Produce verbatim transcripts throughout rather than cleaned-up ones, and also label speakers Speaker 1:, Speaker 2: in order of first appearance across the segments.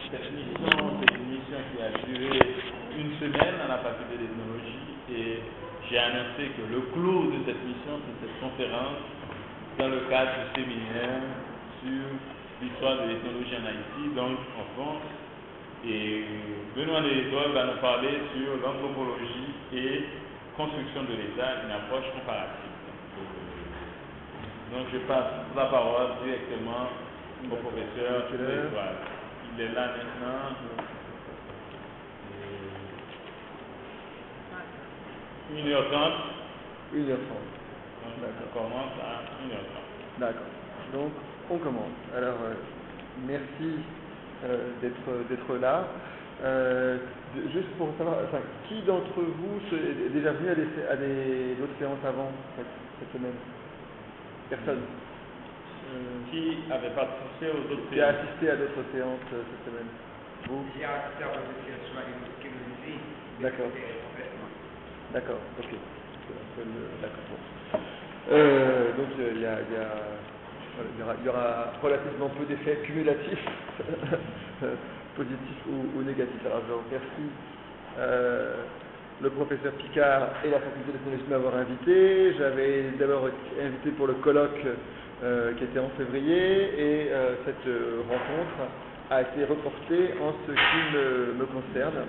Speaker 1: Cette mission, c'est une mission qui a duré une semaine à la faculté d'ethnologie et j'ai annoncé que le clou de cette mission, c'est cette conférence dans le cadre du séminaire sur l'histoire de l'ethnologie en Haïti, donc en France. Et Benoît Delétol va nous parler sur l'anthropologie et construction de l'État, une approche comparative. Donc je passe la parole directement au professeur Delétol. Il est là maintenant. une heure trente.
Speaker 2: une heure trente.
Speaker 1: Donc on commence à une heure trente.
Speaker 2: D'accord. Donc on commence. Alors euh, merci euh, d'être d'être là. Euh, de, juste pour savoir, enfin, qui d'entre vous est déjà venu à des, à des d'autres séances avant cette, cette semaine? Personne.
Speaker 1: Euh, qui avait participé aux autres
Speaker 2: Qui
Speaker 1: séances?
Speaker 2: a assisté à d'autres séances euh, cette semaine? Vous?
Speaker 3: J'ai assisté à votre séance sur la technologie.
Speaker 2: D'accord. D'accord, ok. D'accord. Euh, donc il y, a, il, y a, il, y aura, il y aura relativement peu d'effets cumulatifs, positifs ou, ou négatifs. Alors je remercie euh, le professeur Picard et la faculté d'ethnologie de m'avoir invité. J'avais d'abord été invité pour le colloque euh, qui était en février et euh, cette euh, rencontre a été reportée en ce qui me, me concerne.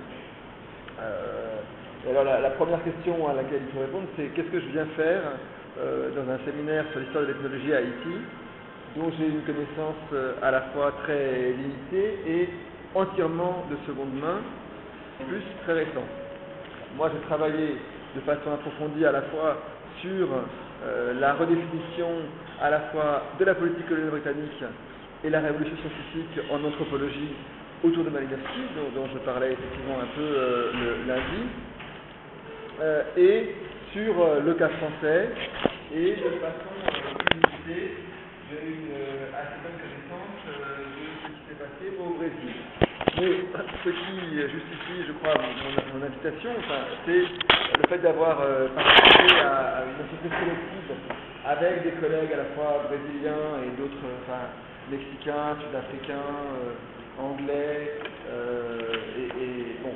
Speaker 2: Euh, alors la, la première question à laquelle il faut répondre, c'est qu'est-ce que je viens faire euh, dans un séminaire sur l'histoire de l'ethnologie à Haïti, dont j'ai une connaissance euh, à la fois très limitée et entièrement de seconde main, plus très récente. Moi j'ai travaillé de façon approfondie à la fois sur euh, la redéfinition à la fois de la politique coloniale britannique et la révolution scientifique en anthropologie autour de Malinowski, dont, dont je parlais effectivement un peu euh, le lundi, euh, et sur euh, le cas français, et de façon euh, plus limitée, j'ai une euh, assez bonne connaissance euh, de ce qui s'est passé au Brésil. Mais ce qui justifie, je crois, mon, mon invitation, enfin, c'est le fait d'avoir euh, participé à, à une entreprise collective avec des collègues à la fois brésiliens et d'autres, enfin, mexicains, sud-africains, euh, anglais euh, et, et, bon,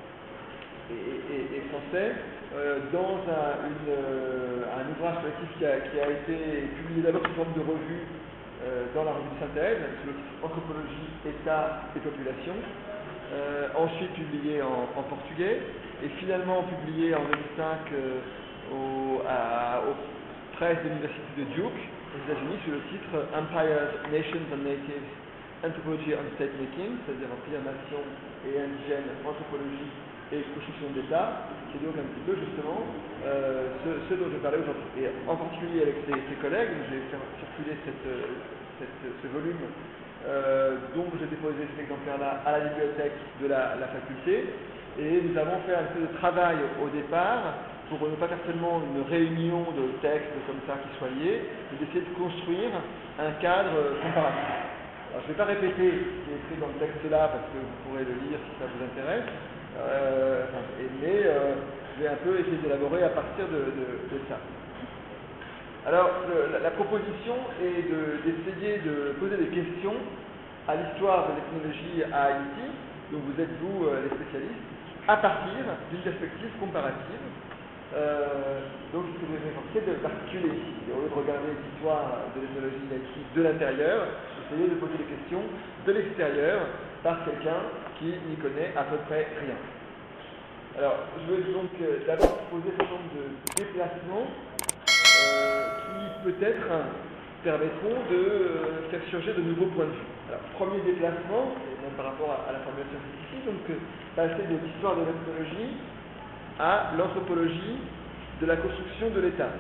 Speaker 2: et, et, et français, euh, dans un, une, euh, un ouvrage collectif qui a, qui a été publié d'abord sous forme de revue euh, dans la revue de synthèse, sur le titre Anthropologie, État et Population, euh, ensuite publié en, en portugais, et finalement publié en deux mille cinq euh, au, à, aux presses de l'université de Duke, aux États-Unis, sous le titre Empires, Nations and Natives, Anthropology and State Making, c'est-à-dire Empire, Nation et Indigène, Anthropologie et Construction d'État, qui est donc un petit peu justement euh, ce, ce dont je parlais aujourd'hui. Et en particulier avec ses, ses collègues, j'ai fait circuler cette, cette, ce volume euh, dont j'ai déposé cet exemplaire-là à la bibliothèque de la, la faculté, et nous avons fait un peu de travail au départ pour ne pas faire seulement une réunion de textes comme ça qui soit liés, mais d'essayer de construire un cadre comparatif. Alors, je ne vais pas répéter ce qui est écrit dans le texte là, parce que vous pourrez le lire si ça vous intéresse, euh, mais euh, je vais un peu essayer d'élaborer à partir de, de, de ça. Alors, le, la, la proposition est de, d'essayer de poser des questions à l'histoire de l'ethnologie à Haïti, dont vous êtes vous euh, les spécialistes, à partir d'une perspective comparative. Euh, donc, ce que je vais faire, c'est d'articuler ici, au lieu de regarder l'histoire de l'ethnologie d'Haïti de l'intérieur, essayer de poser des questions de l'extérieur par quelqu'un qui n'y connaît à peu près rien. Alors, je vais donc euh, d'abord poser un nombre de déplacements euh, qui peut-être permettront de euh, faire surgir de nouveaux points de vue. Alors, premier déplacement, et même par rapport à, à la formulation ici, donc euh, passer de l'histoire de l'ethnologie à l'anthropologie de la construction de l'État.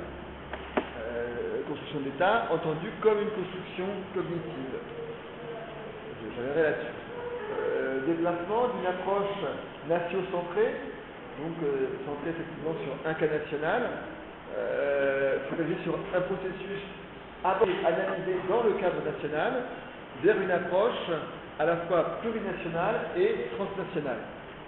Speaker 2: Euh, construction de l'État entendue comme une construction cognitive. Je reviendrai là-dessus. Euh, déplacement d'une approche nation-centrée, donc euh, centrée effectivement sur un cas national, euh, focalisée sur un processus analysé dans le cadre national, vers une approche à la fois plurinationale et transnationale.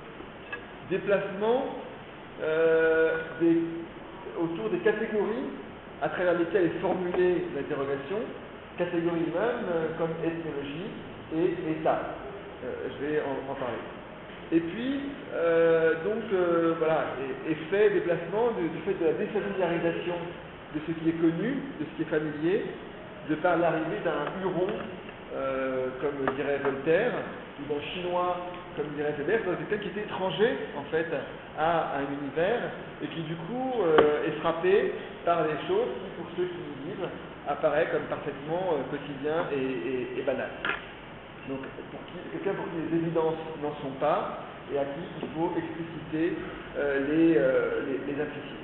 Speaker 2: Déplacement euh, des, autour des catégories à travers lesquelles est formulée l'interrogation, catégories même euh, comme ethnologie et État. euh, je vais en, en parler. Et puis, euh, donc, euh, voilà, effet, déplacement du, du fait de la défamiliarisation de ce qui est connu, de ce qui est familier, de par l'arrivée d'un huron, euh, comme dirait Voltaire, ou d'un chinois, comme dirait Weber, c'est quelqu'un qui était étranger, en fait, à un univers, et qui, du coup, euh, est frappé par des choses qui, pour ceux qui y vivent, apparaît comme parfaitement euh, quotidien et, et, et banal. Donc, pour qui, quelqu'un pour qui les évidences n'en sont pas, et à qui il faut expliciter euh, les, euh, les, les implicites.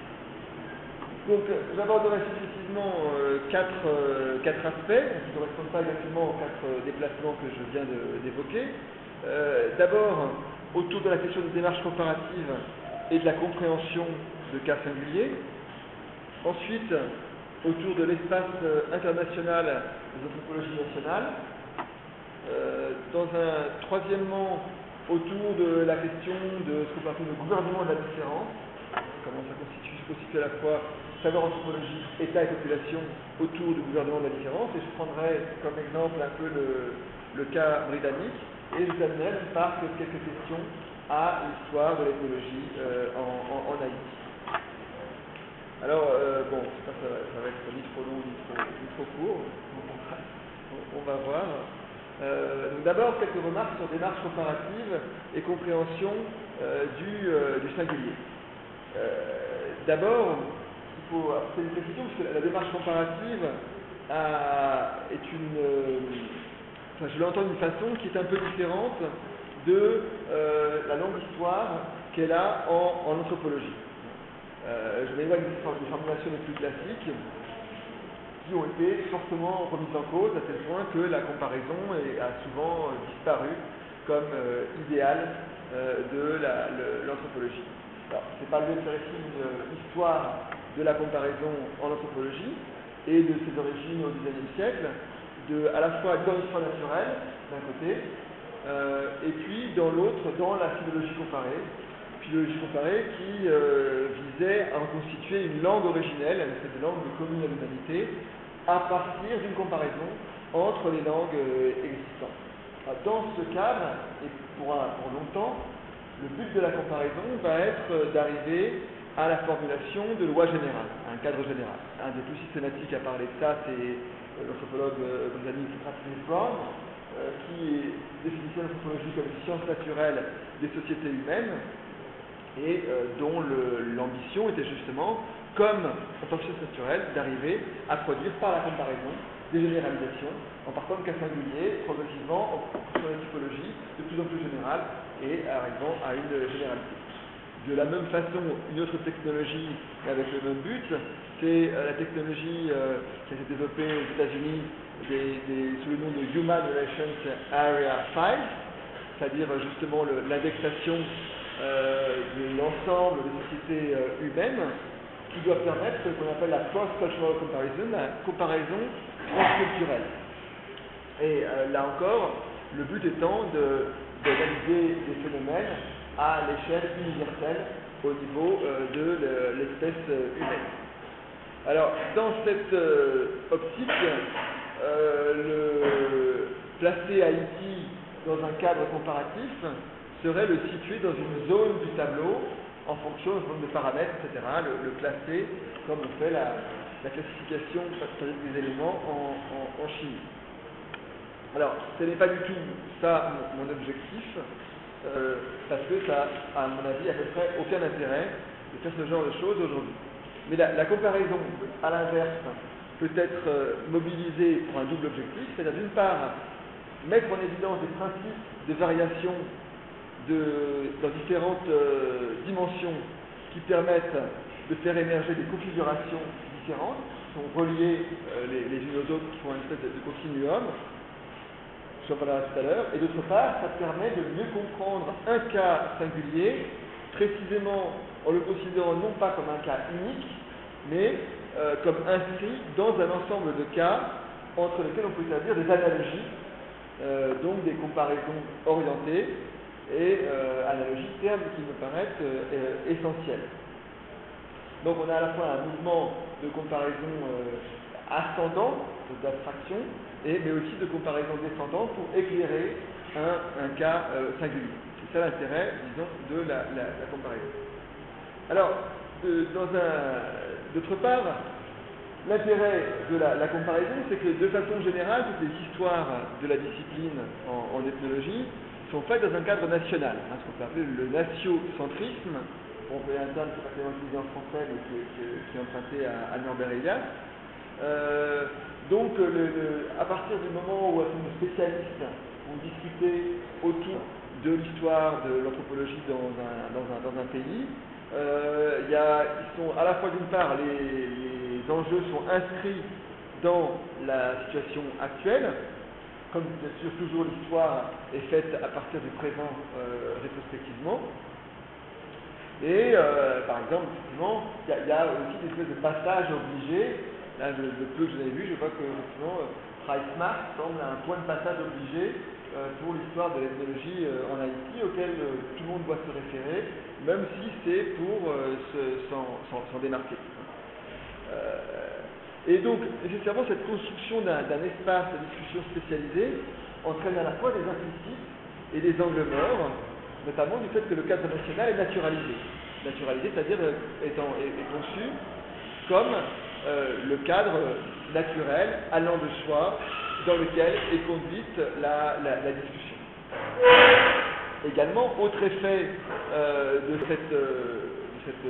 Speaker 2: Donc, j'aborderai successivement euh, quatre, euh, quatre aspects, qui ne correspondent pas exactement aux quatre euh, déplacements que je viens de, d'évoquer. Euh, d'abord, autour de la question de démarche comparative et de la compréhension de cas singuliers. Ensuite, autour de l'espace international des anthropologies nationales. Euh, dans un troisièmement, autour de la question de ce qu'on peut appeler le gouvernement de la différence, comment ça constitue, se constitue à la fois savoir anthropologique, État et population autour du gouvernement de la différence, et je prendrai comme exemple un peu le, le cas britannique, et je terminerai par quelques questions à l'histoire de l'ethnologie euh, en, en, en Haïti. Alors, euh, bon, je sais pas, ça va, ça va être ni trop long ni trop, ni trop court, on, on va voir. Euh, donc d'abord, quelques remarques sur démarche comparative et compréhension euh, du, euh, du singulier. Euh, d'abord, il faut apporter une précision, parce que la, la démarche comparative a, est une... Euh, enfin, je l'entends d'une façon qui est un peu différente de euh, la longue histoire qu'elle a en, en anthropologie. Euh, je m'éloigne des formulations les plus classiques qui ont été fortement remises en cause à tel point que la comparaison est, a souvent euh, disparu comme euh, idéal euh, de la, le, l'anthropologie. Alors, ce n'est pas le lieu de faire ici une euh, histoire de la comparaison en anthropologie et de ses origines au dix-neuvième siècle, de, à la fois dans l'histoire naturelle, d'un côté, euh, et puis dans l'autre, dans la philologie comparée, philologie comparée qui euh, visait à reconstituer une langue originelle, une espèce de langue commune à l'humanité, à partir d'une comparaison entre les langues euh, existantes. Alors, dans ce cadre, et pour, un, pour longtemps, le but de la comparaison va être d'arriver à la formulation de lois générales, à un cadre général. Un des plus systématiques à parler de ça, c'est euh, l'anthropologue euh, britannique Francis Brown, euh, qui définissait l'anthropologie comme une science naturelle des sociétés humaines, et euh, dont le, l'ambition était justement, comme en tant que science naturelle, d'arriver à produire par la comparaison des généralisations, en partant de cas singuliers, progressivement, en construisant une typologie de plus en plus générale et arrivant à une généralité. De la même façon, une autre technologie avec le même but, c'est euh, la technologie euh, qui a été développée aux États-Unis des, des, sous le nom de Human Relations Area cinq, c'est-à-dire justement le, l'indexation Euh, de l'ensemble des sociétés euh, humaines qui doit permettre ce qu'on appelle la cross-cultural comparison, la comparaison transculturelle. Et euh, là encore, le but étant de, d'analyser des phénomènes à l'échelle universelle au niveau euh, de l'espèce humaine. Alors, dans cette euh, optique, euh, le, placer Haïti dans un cadre comparatif serait le situer dans une zone du tableau en fonction d'un certain nombre de paramètres, et cetera, le, le classer comme on fait la, la classification des éléments en, en, en chimie. Alors, ce n'est pas du tout ça mon, mon objectif, euh, parce que ça a, à mon avis, à peu près aucun intérêt de faire ce genre de choses aujourd'hui. Mais la, la comparaison, à l'inverse, peut être euh, mobilisée pour un double objectif, c'est-à-dire d'une part, mettre en évidence des principes de variation De, dans différentes euh, dimensions qui permettent de faire émerger des configurations différentes, qui sont reliées euh, les, les unes aux autres, qui font une espèce de, de continuum, je en parlerai tout à l'heure, et d'autre part, ça permet de mieux comprendre un cas singulier, précisément en le considérant non pas comme un cas unique, mais euh, comme inscrit dans un ensemble de cas entre lesquels on peut établir des analogies, euh, donc des comparaisons orientées, et euh, analogie, termes qui me paraissent euh, essentiels. Donc on a à la fois un mouvement de comparaison euh, ascendant d'abstraction, et, mais aussi de comparaison descendante pour éclairer un, un cas euh, singulier. C'est ça l'intérêt, disons, de la, la, la comparaison. Alors, de, dans un, d'autre part, l'intérêt de la, la comparaison, c'est que de façon générale, toutes les histoires de la discipline en, en ethnologie sont faites dans un cadre national, hein, ce qu'on peut appeler le natiocentrisme. On peut un terme qui est pas tellement utilisé en français, mais qui, qui, qui est emprunté à, à Norbert Elias. Euh, donc, le, le, à partir du moment où nos spécialistes ont discuté autour de l'histoire de l'anthropologie dans un, dans un, dans un pays, euh, y a, ils sont à la fois d'une part les, les enjeux sont inscrits dans la situation actuelle, comme bien sûr toujours l'histoire est faite à partir du présent euh, rétrospectivement. Et euh, par exemple, effectivement, il y, y a aussi des espèces de passages obligés. Là, le, le peu que j'en ai vu, je vois que effectivement, Price-Mark semble un point de passage obligé euh, pour l'histoire de l'ethnologie euh, en Haïti, auquel euh, tout le monde doit se référer, même si c'est pour euh, se, s'en, s'en, s'en démarquer. Euh, et donc, nécessairement, cette construction d'un, d'un espace de discussion spécialisé entraîne à la fois des implicites et des angles morts, notamment du fait que le cadre national est naturalisé. Naturalisé, c'est-à-dire euh, étant, est, est conçu comme euh, le cadre naturel, allant de soi, dans lequel est conduite la, la, la discussion. Également, autre effet euh, de cette, euh, de cette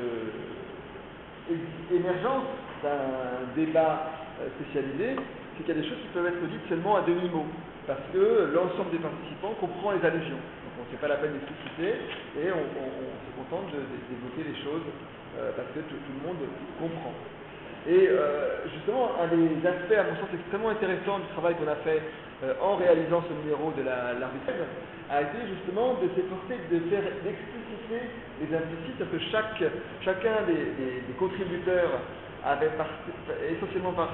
Speaker 2: euh, émergence d'un débat euh, spécialisé, c'est qu'il y a des choses qui peuvent être dites seulement à demi-mot, parce que l'ensemble des participants comprend les allusions. Donc on ne fait pas la peine d'expliciter et on, on, on se contente de, de, d'évoquer les choses euh, parce que tout, tout le monde comprend. Et euh, justement, un des aspects, à mon sens, extrêmement intéressant du travail qu'on a fait euh, en réalisant ce numéro de la, la revue a été justement de s'efforcer de faire d'expliciter les implicites, parce que chaque, chacun des, des, des contributeurs avait par, essentiellement par,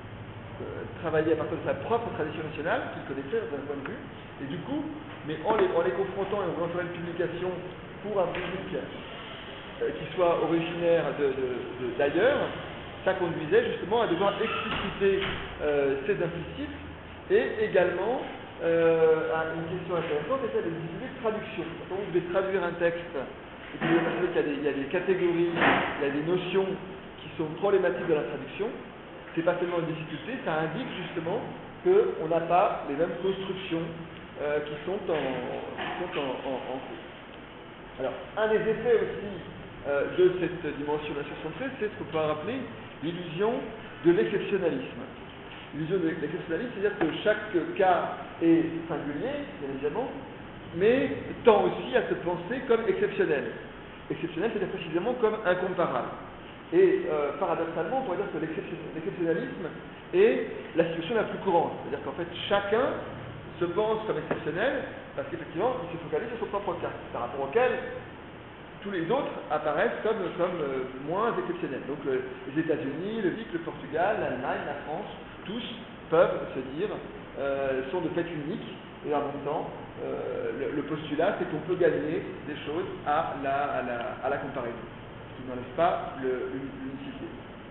Speaker 2: euh, travaillé à partir de sa propre tradition nationale, qu'il connaissait d'un point de vue, et du coup, mais en les, en les confrontant et en voulant faire une publication pour un public euh, qui soit originaire de, de, de, d'ailleurs, ça conduisait justement à devoir expliciter euh, ces implicites et également euh, à une question intéressante, c'était de discuter de traduction. Quand on devait traduire un texte, et puis vous qu'il y a des, il y a des catégories, il y a des notions qui sont problématiques de la traduction, c'est pas seulement une difficulté, ça indique justement qu'on n'a pas les mêmes constructions euh, qui sont en, qui sont en, en, en cours. Alors, un des effets aussi euh, de cette dimension nation-centrée, c'est ce qu'on peut rappeler l'illusion de l'exceptionnalisme. L'illusion de l'exceptionnalisme, c'est-à-dire que chaque cas est singulier, bien évidemment, mais tend aussi à se penser comme exceptionnel. Exceptionnel, c'est-à-dire précisément comme incomparable. Et euh, paradoxalement, on pourrait dire que l'exceptionnalisme est la situation la plus courante. C'est-à-dire qu'en fait, chacun se pense comme exceptionnel parce qu'effectivement, il se focalise sur son propre cas, par rapport auquel tous les autres apparaissent comme, comme euh, moins exceptionnels. Donc euh, les États-Unis, le V I C, le Portugal, l'Allemagne, la France, tous peuvent se dire, euh, sont de fait uniques, et en même temps, euh, le, le postulat, c'est qu'on peut gagner des choses à la, à la, à la comparaison, ce qui n'enlève pas le, l'unicité.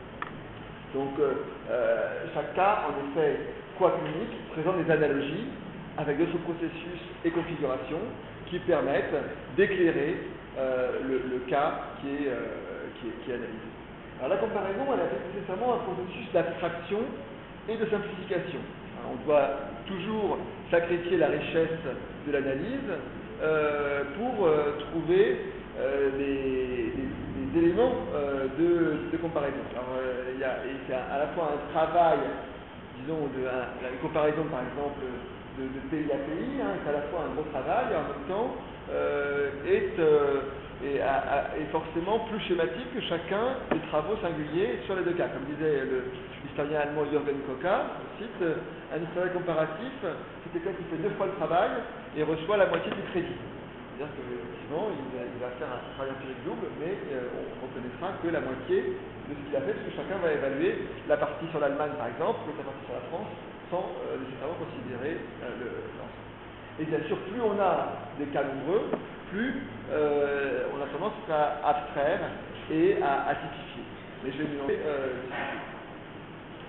Speaker 2: Donc euh, euh, chaque cas, en effet, quoique unique, présente des analogies avec d'autres processus et configurations qui permettent d'éclairer euh, le, le cas qui est, euh, qui, est, qui est analysé. Alors la comparaison, elle a nécessairement un processus d'abstraction et de simplification. On doit toujours sacrifier la richesse de l'analyse euh, pour euh, trouver euh, les, les, les éléments euh, de, de comparaison. Alors, euh, il y a, et c'est à la fois un travail, disons, de un, la comparaison par exemple de, de pays à pays, hein, c'est à la fois un gros travail et en même temps euh, est, euh, est, a, a, est forcément plus schématique que chacun des travaux singuliers sur les deux cas. Comme disait le, l'historien allemand Jürgen Koka, je cite, un historien comparatif, c'est quelqu'un qui fait deux fois le travail et reçoit la moitié du crédit. C'est-à-dire qu'effectivement, il, il va faire un travail empirique double, mais euh, on reconnaîtra que la moitié de ce qu'il a fait, parce que chacun va évaluer la partie sur l'Allemagne, par exemple, l'autre partie sur la France, sans euh, nécessairement considérer euh, le, l'ensemble. Et bien sûr, plus on a des cas nombreux, plus euh, on a tendance à abstraire et à, à typifier. Mais je vais nuancer. Euh, alors,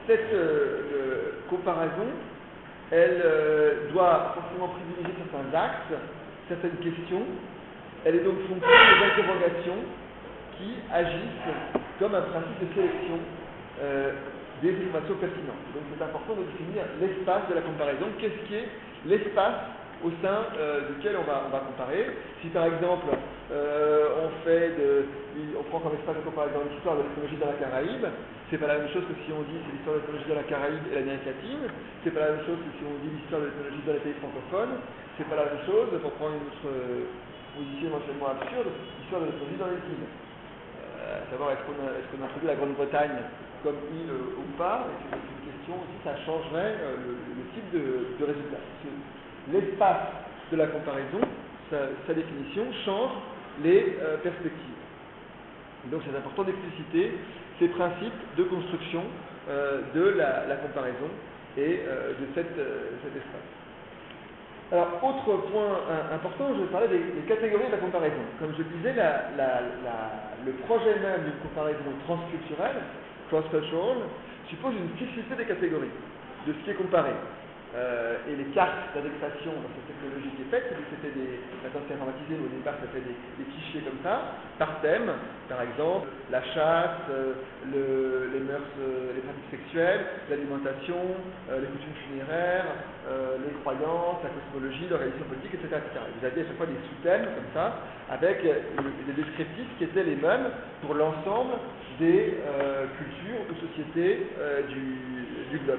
Speaker 2: cette euh, comparaison, elle euh, doit forcément privilégier certains axes, certaines questions. Elle est donc fonction des interrogations qui agissent comme un principe de sélection euh, des informations pertinentes. Donc c'est important de définir l'espace de la comparaison. Qu'est-ce qui est l'espace au sein euh, duquel on va, on va comparer? Si par exemple euh, on fait de, on prend comme espace de comparaison l'histoire de l'ethnologie dans la Caraïbe, c'est pas la même chose que si on dit c'est l'histoire de l'ethnologie dans la Caraïbe et l'Amérique latine, c'est pas la même chose que si on dit l'histoire de l'ethnologie dans les pays francophones, c'est pas la même chose, pour prendre une autre position éventuellement absurde, l'histoire de l'ethnologie dans les îles. Euh, à savoir est-ce qu'on a, est-ce qu'on a introduit la Grande-Bretagne comme île euh, ou pas, et c'est une question aussi, ça changerait euh, le, le type de, de résultat. L'espace de la comparaison, sa, sa définition, change les euh, perspectives. Donc c'est important d'expliciter ces principes de construction euh, de la, la comparaison et euh, de cette, euh, cet espace. Alors, autre point euh, important, je vais parler des, des catégories de la comparaison. Comme je disais, la, la, la, le projet même d'une comparaison transculturelle, cross-cultural, suppose une fixité des catégories, de ce qui est comparé. Euh, et les cartes d'indexation dans cette technologie qui est faite, c'était des, maintenant c'est informatisé, mais au départ c'était des, des fichiers comme ça, par thème, par exemple, la chasse, euh, le, les mœurs, euh, les pratiques sexuelles, l'alimentation, euh, les coutumes funéraires, euh, les croyances, la cosmologie, l'organisation politique, et cetera, et cetera. Vous aviez à chaque fois des sous-thèmes comme ça, avec euh, des descriptifs qui étaient les mêmes pour l'ensemble des euh, cultures ou sociétés euh, du, du globe.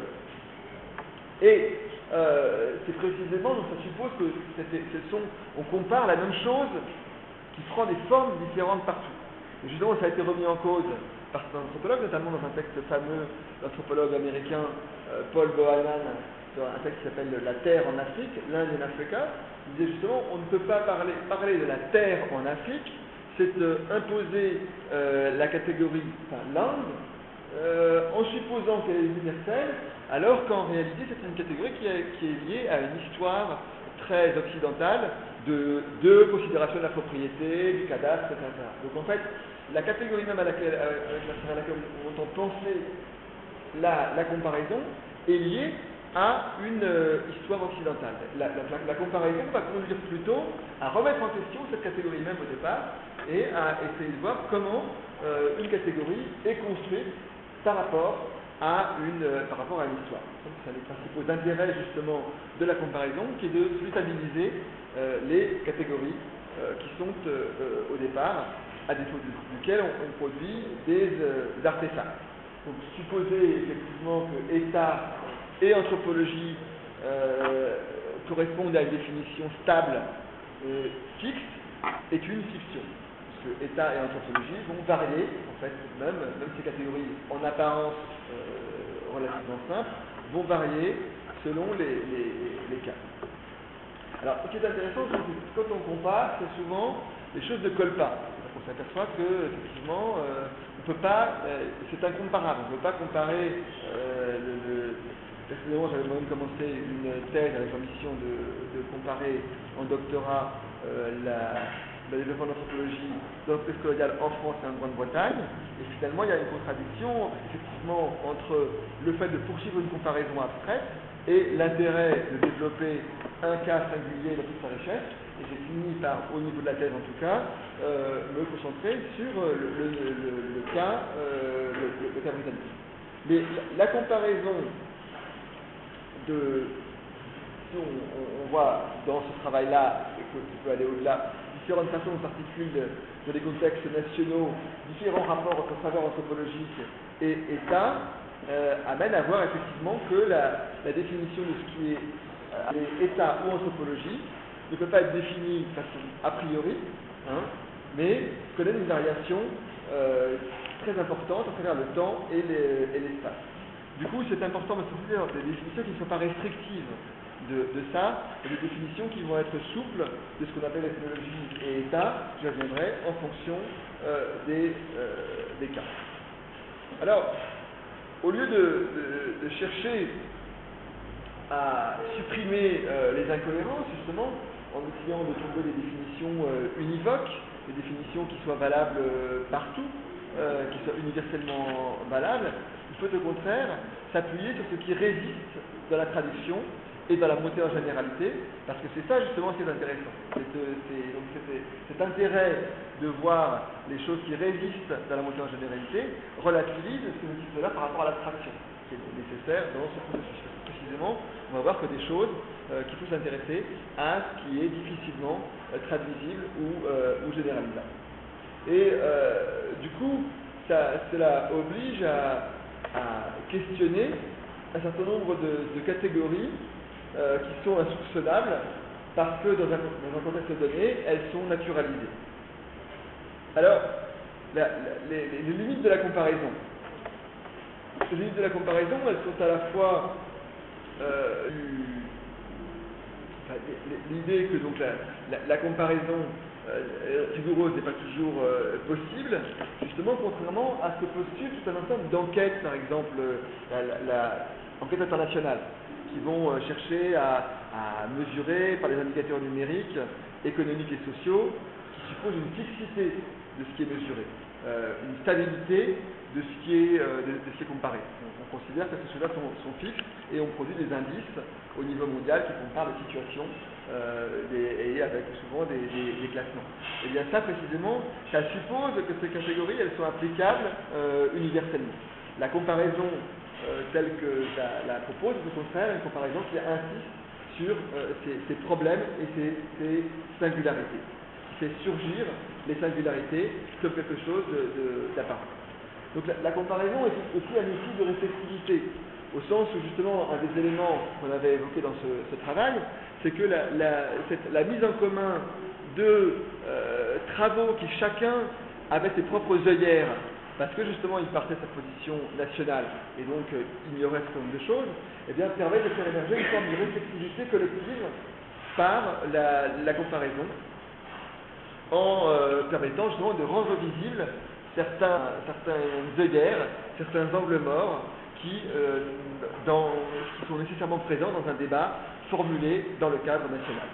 Speaker 2: Et euh, c'est précisément, donc ça suppose que ce sont, on compare la même chose qui prend des formes différentes partout. Et justement, ça a été remis en cause par certains anthropologues, notamment dans un texte fameux d'anthropologue américain euh, Paul Bohannan, sur un texte qui s'appelle La Terre en Afrique, l'Inde in Africa. Il disait justement, on ne peut pas parler, parler de la Terre en Afrique, c'est euh, imposer euh, la catégorie, enfin l'Inde, euh, en supposant qu'elle est universelle, alors qu'en réalité c'est une catégorie qui est, qui est liée à une histoire très occidentale de, de considération de la propriété, du cadastre, et cetera. Donc en fait, la catégorie même à laquelle, avec laquelle on entend penser la, la comparaison est liée à une euh, histoire occidentale. La, la, la comparaison va conduire plutôt à remettre en question cette catégorie même au départ et à essayer de voir comment euh, une catégorie est construite par rapport à une, euh, par rapport à une histoire. Donc, c'est un des principaux intérêts justement de la comparaison qui est de stabiliser euh, les catégories euh, qui sont euh, euh, au départ à défaut du, duquel on, on produit des euh, artefacts. Donc supposer effectivement que État et anthropologie euh, correspondent à une définition stable euh, fixe est une fiction. Parce que État et anthropologie vont varier, en fait, même, même ces catégories en apparence euh, relativement simples, vont varier selon les, les, les cas. Alors, ce qui est intéressant, c'est que quand on compare, c'est souvent les choses ne collent pas. On s'aperçoit que, effectivement, euh, on peut pas, euh, c'est incomparable. On ne peut pas comparer euh, le, le personnellement, j'avais moi-même commencé une thèse avec l'ambition de, de comparer en doctorat euh, la, le développement de l'anthropologie dans le contexte colonial en France et en Grande-Bretagne. Et finalement, il y a une contradiction, effectivement, entre le fait de poursuivre une comparaison abstraite et l'intérêt de développer un cas singulier dans toute sa richesse. Et j'ai fini par, au niveau de la thèse en tout cas, euh, me concentrer sur le, le, le, le cas, euh, le, le cas britannique. Mais la, la comparaison de, si on, on, on voit dans ce travail-là, et qui peut aller au-delà, différentes façons de s'articuler dans des contextes nationaux, différents rapports entre savoir anthropologique et État, euh, amène à voir effectivement que la, la définition de ce qui est euh, État ou anthropologie ne peut pas être définie de façon a priori, hein, mais connaît une variation euh, très importante à travers le temps et l'espace. Du coup, c'est important de se dire des définitions qui ne sont pas restrictives de, de ça, et des définitions qui vont être souples de ce qu'on appelle ethnologie et État, j'y reviendrai, en fonction euh, des, euh, des cas. Alors, au lieu de, de, de chercher à supprimer euh, les incohérences, justement, en essayant de trouver des définitions euh, univoques, des définitions qui soient valables euh, partout, euh, qui soient universellement valables, il peut au contraire s'appuyer sur ce qui résiste dans la traduction et dans la montée en généralité, parce que c'est ça justement qui est intéressant. C'est, c'est, donc c'est, cet intérêt de voir les choses qui résistent dans la montée en généralité relativise ce motif-là par rapport à l'abstraction qui est nécessaire dans ce processus. Précisément, on va voir que des choses euh, qui peuvent s'intéresser à ce qui est difficilement euh, traduisible ou, euh, ou généralisable. Et euh, du coup, ça, cela oblige à, à questionner un certain nombre de, de catégories euh, qui sont insoupçonnables parce que dans un, dans un contexte donné, elles sont naturalisées. Alors, la, la, les, les limites de la comparaison. Les limites de la comparaison, elles sont à la fois euh, enfin, l'idée que donc la, la, la comparaison euh, rigoureuse n'est pas toujours euh, possible, justement contrairement à ce que postule tout un ensemble d'enquêtes, par exemple la, la, la enquête internationale, qui vont euh, chercher à, à mesurer par des indicateurs numériques, économiques et sociaux, qui supposent une fixité de ce qui est mesuré, euh, une stabilité de ce qui est, euh, de, de ce qui est comparé. On, on considère que ces choses-là sont, sont fixes et on produit des indices au niveau mondial qui comparent les situations euh, des, et avec souvent des, des, des classements. Et bien ça précisément, ça suppose que ces catégories elles sont applicables euh, universellement. La comparaison euh, telle que la, la propose, au contraire, une comparaison qui insiste sur euh, ces, ces problèmes et ces, ces singularités, qui fait surgir les singularités comme quelque chose de, de, d'apparent. Donc la, la comparaison est aussi un outil de réflexivité, au sens où justement un des éléments qu'on avait évoqué dans ce, ce travail, c'est que la, la, cette, la mise en commun de euh, travaux qui chacun avait ses propres œillères, parce que justement il partait de sa position nationale et donc euh, ignorait ce nombre de choses, eh bien permet de faire émerger une forme de réflexivité collective par la, la comparaison, en euh, permettant justement de rendre visibles certains, certains œillères, certains angles morts qui, euh, dans, qui sont nécessairement présents dans un débat formulé dans le cadre national.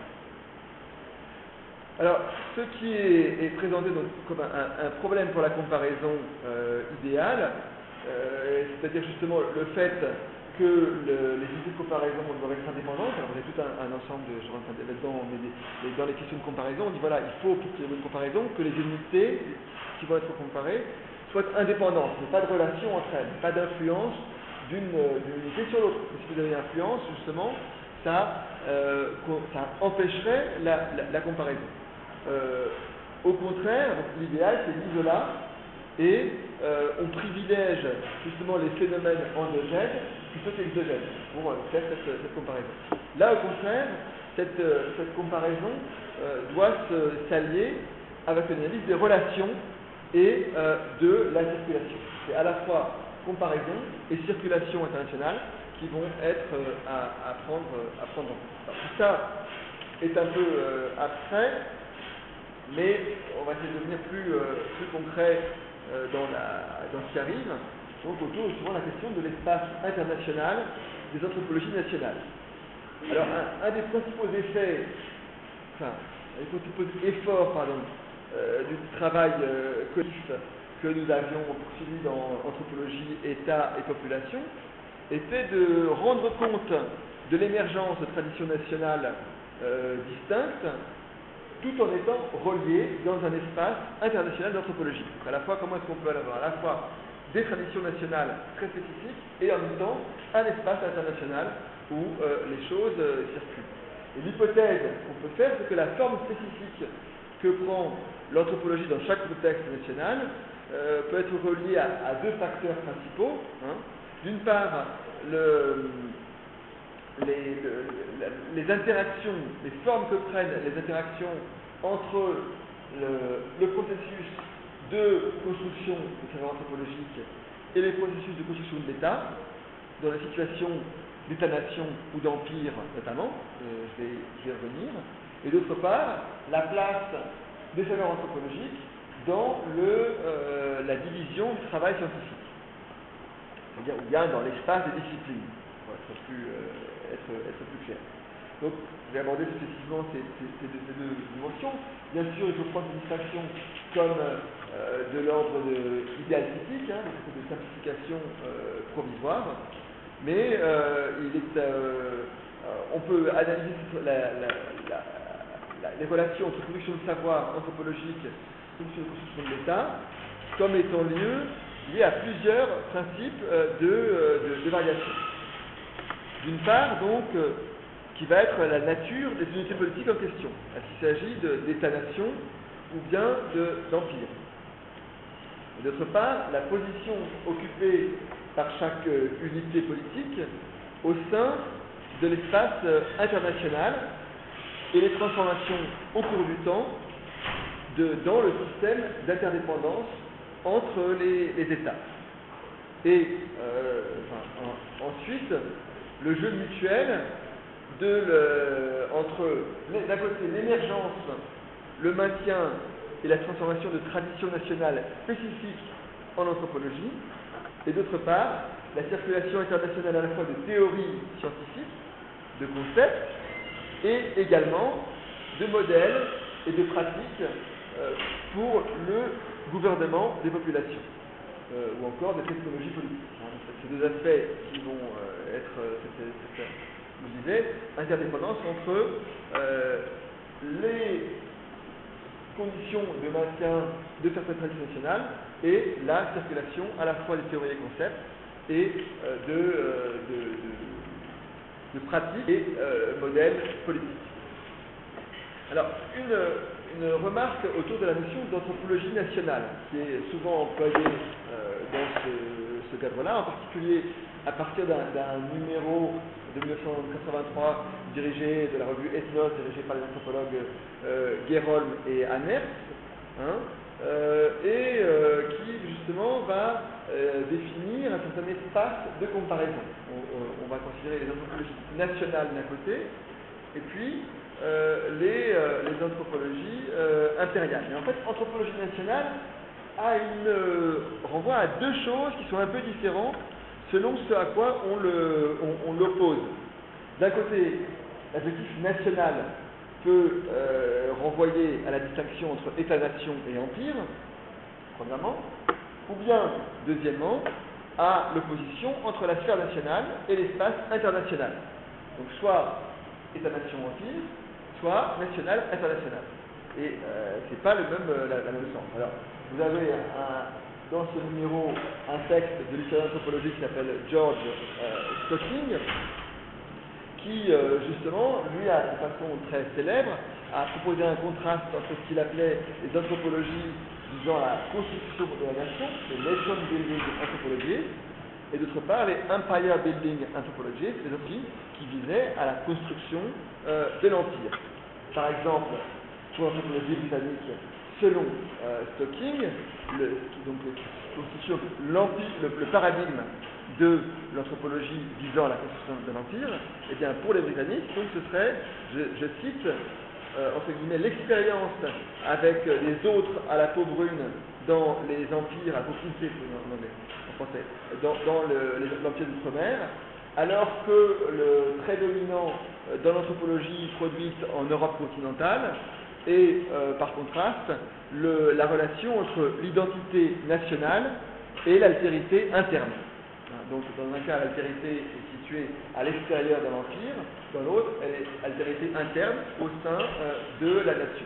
Speaker 2: Alors, ce qui est, est présenté donc comme un, un problème pour la comparaison euh, idéale, euh, c'est-à-dire justement le fait que le, les unités de comparaison doivent être indépendantes. Alors, vous avez tout un, un ensemble de, je rentre là-dedans, mais, des, mais dans les questions de comparaison, on dit voilà, il faut qu'il y ait une comparaison, que les unités qui vont être comparées soient indépendantes, mais pas de relation entre elles, pas d'influence d'une, d'une unité sur l'autre. Si vous avez une influence, justement, ça, euh, ça empêcherait la, la, la comparaison. Euh, au contraire, l'idéal c'est l'isolat et euh, on privilège justement les phénomènes endogènes plutôt qu'exogènes pour euh, faire cette, cette comparaison. Là, au contraire, cette, euh, cette comparaison euh, doit se, s'allier avec une analyse des relations et euh, de la circulation. C'est à la fois comparaison et circulation internationale qui vont être euh, à, à, prendre, à prendre en compte. Alors, tout ça est un peu euh, abstrait, mais on va essayer de devenir plus, euh, plus concret euh, dans, la, dans ce qui arrive, donc autour justement de la question de l'espace international des anthropologies nationales. Alors un, un des principaux effets, enfin, un des principaux efforts pardon, euh, du travail euh, collectif que nous avions poursuivi dans anthropologie, État et population, était de rendre compte de l'émergence de traditions nationales euh, distinctes, tout en étant relié dans un espace international d'anthropologie. Donc à la fois, comment est-ce qu'on peut avoir à la fois des traditions nationales très spécifiques et en même temps un espace international où euh, les choses euh, circulent. Et l'hypothèse qu'on peut faire, c'est que la forme spécifique que prend l'anthropologie dans chaque contexte national euh, peut être reliée à, à deux facteurs principaux. Hein. D'une part, le, Les, le, les interactions, les formes que prennent les interactions entre le, le processus de construction du savoir anthropologique et les processus de construction de l'État, dans les situations d'État-nation ou d'empire notamment, euh, je, vais, je vais revenir, et d'autre part, la place des savoirs anthropologiques dans le, euh, la division du travail scientifique, c'est-à-dire ou bien dans l'espace des disciplines, pour être plus... Euh, Être, être plus clair. Donc, je vais aborder spécifiquement ces, ces, ces, deux, ces deux dimensions. Bien sûr, il faut prendre une distinction comme euh, de l'ordre de idéal typique, hein, de simplification euh, provisoire, mais euh, il est, euh, on peut analyser la, la, la, la, les relations entre production de savoir anthropologique et production de construction de l'État comme étant lieu, lié à plusieurs principes euh, de, de, de variation. D'une part, donc, euh, qui va être la nature des unités politiques en question. Est-ce qu'il s'agit d'État-nation ou bien d'empire? De, D'autre part, la position occupée par chaque euh, unité politique au sein de l'espace euh, international et les transformations au cours du temps de, dans le système d'interdépendance entre les, les États. Et euh, enfin, en, ensuite, le jeu mutuel de le, entre d'un côté l'émergence, le maintien et la transformation de traditions nationales spécifiques en anthropologie, et d'autre part la circulation internationale à la fois de théories scientifiques, de concepts, et également de modèles et de pratiques euh, pour le gouvernement des populations, euh, ou encore des technologies politiques. Ces deux aspects qui vont euh, être, cette, cette, je disais, interdépendance entre euh, les conditions de maintien de certaines traditions nationales et la circulation à la fois des théories et concepts et euh, de, euh, de, de, de pratiques et euh, modèles politiques. Alors, une, une remarque autour de la notion d'anthropologie nationale, qui est souvent employée euh, dans ce, ce cadre-là, en particulier à partir d'un numéro de mille neuf cent quatre-vingt-trois dirigé de la revue Ethnos, dirigé par les anthropologues euh, Gerholm et Anners, hein, euh, et euh, qui justement va euh, définir un certain espace de comparaison. On, on, on va considérer les anthropologies nationales d'un côté, et puis euh, les, euh, les anthropologies euh, impériales. Et en fait, anthropologie nationale a une, euh, renvoie à deux choses qui sont un peu différentes selon ce à quoi on le, on, on l'oppose. D'un côté, l'adjectif national peut euh, renvoyer à la distinction entre État-nation et empire, premièrement, ou bien, deuxièmement, à l'opposition entre la sphère nationale et l'espace international. Donc soit État-nation-empire, soit national-international. Et euh, c'est pas le même, la, la même sens. Alors, vous avez un, dans ce numéro un texte de l'historien anthropologique qui s'appelle George euh, Stocking, qui euh, justement, lui, à de façon très célèbre, a proposé un contraste entre ce qu'il appelait les anthropologies visant à la construction de la nation, les nation building anthropologies, et d'autre part les empire building anthropologies, les anthropologies qui visaient à la construction euh, de l'empire. Par exemple, pour l'anthropologie britannique, selon euh, Stocking, le, qui donc constitue l'empire, le, le paradigme de l'anthropologie visant à la construction de l'empire, et bien pour les Britanniques, donc ce serait, je, je cite, euh, entre guillemets, l'expérience avec les autres à la peau brune dans les empires à proximité, en français, dans, dans l'empire d'outre-mer, alors que le trait dominant dans l'anthropologie produite en Europe continentale est, euh, par contraste, le, la relation entre l'identité nationale et l'altérité interne. Donc, dans un cas, l'altérité est située à l'extérieur de l'empire, dans l'autre, elle est altérité interne au sein euh, de la nation.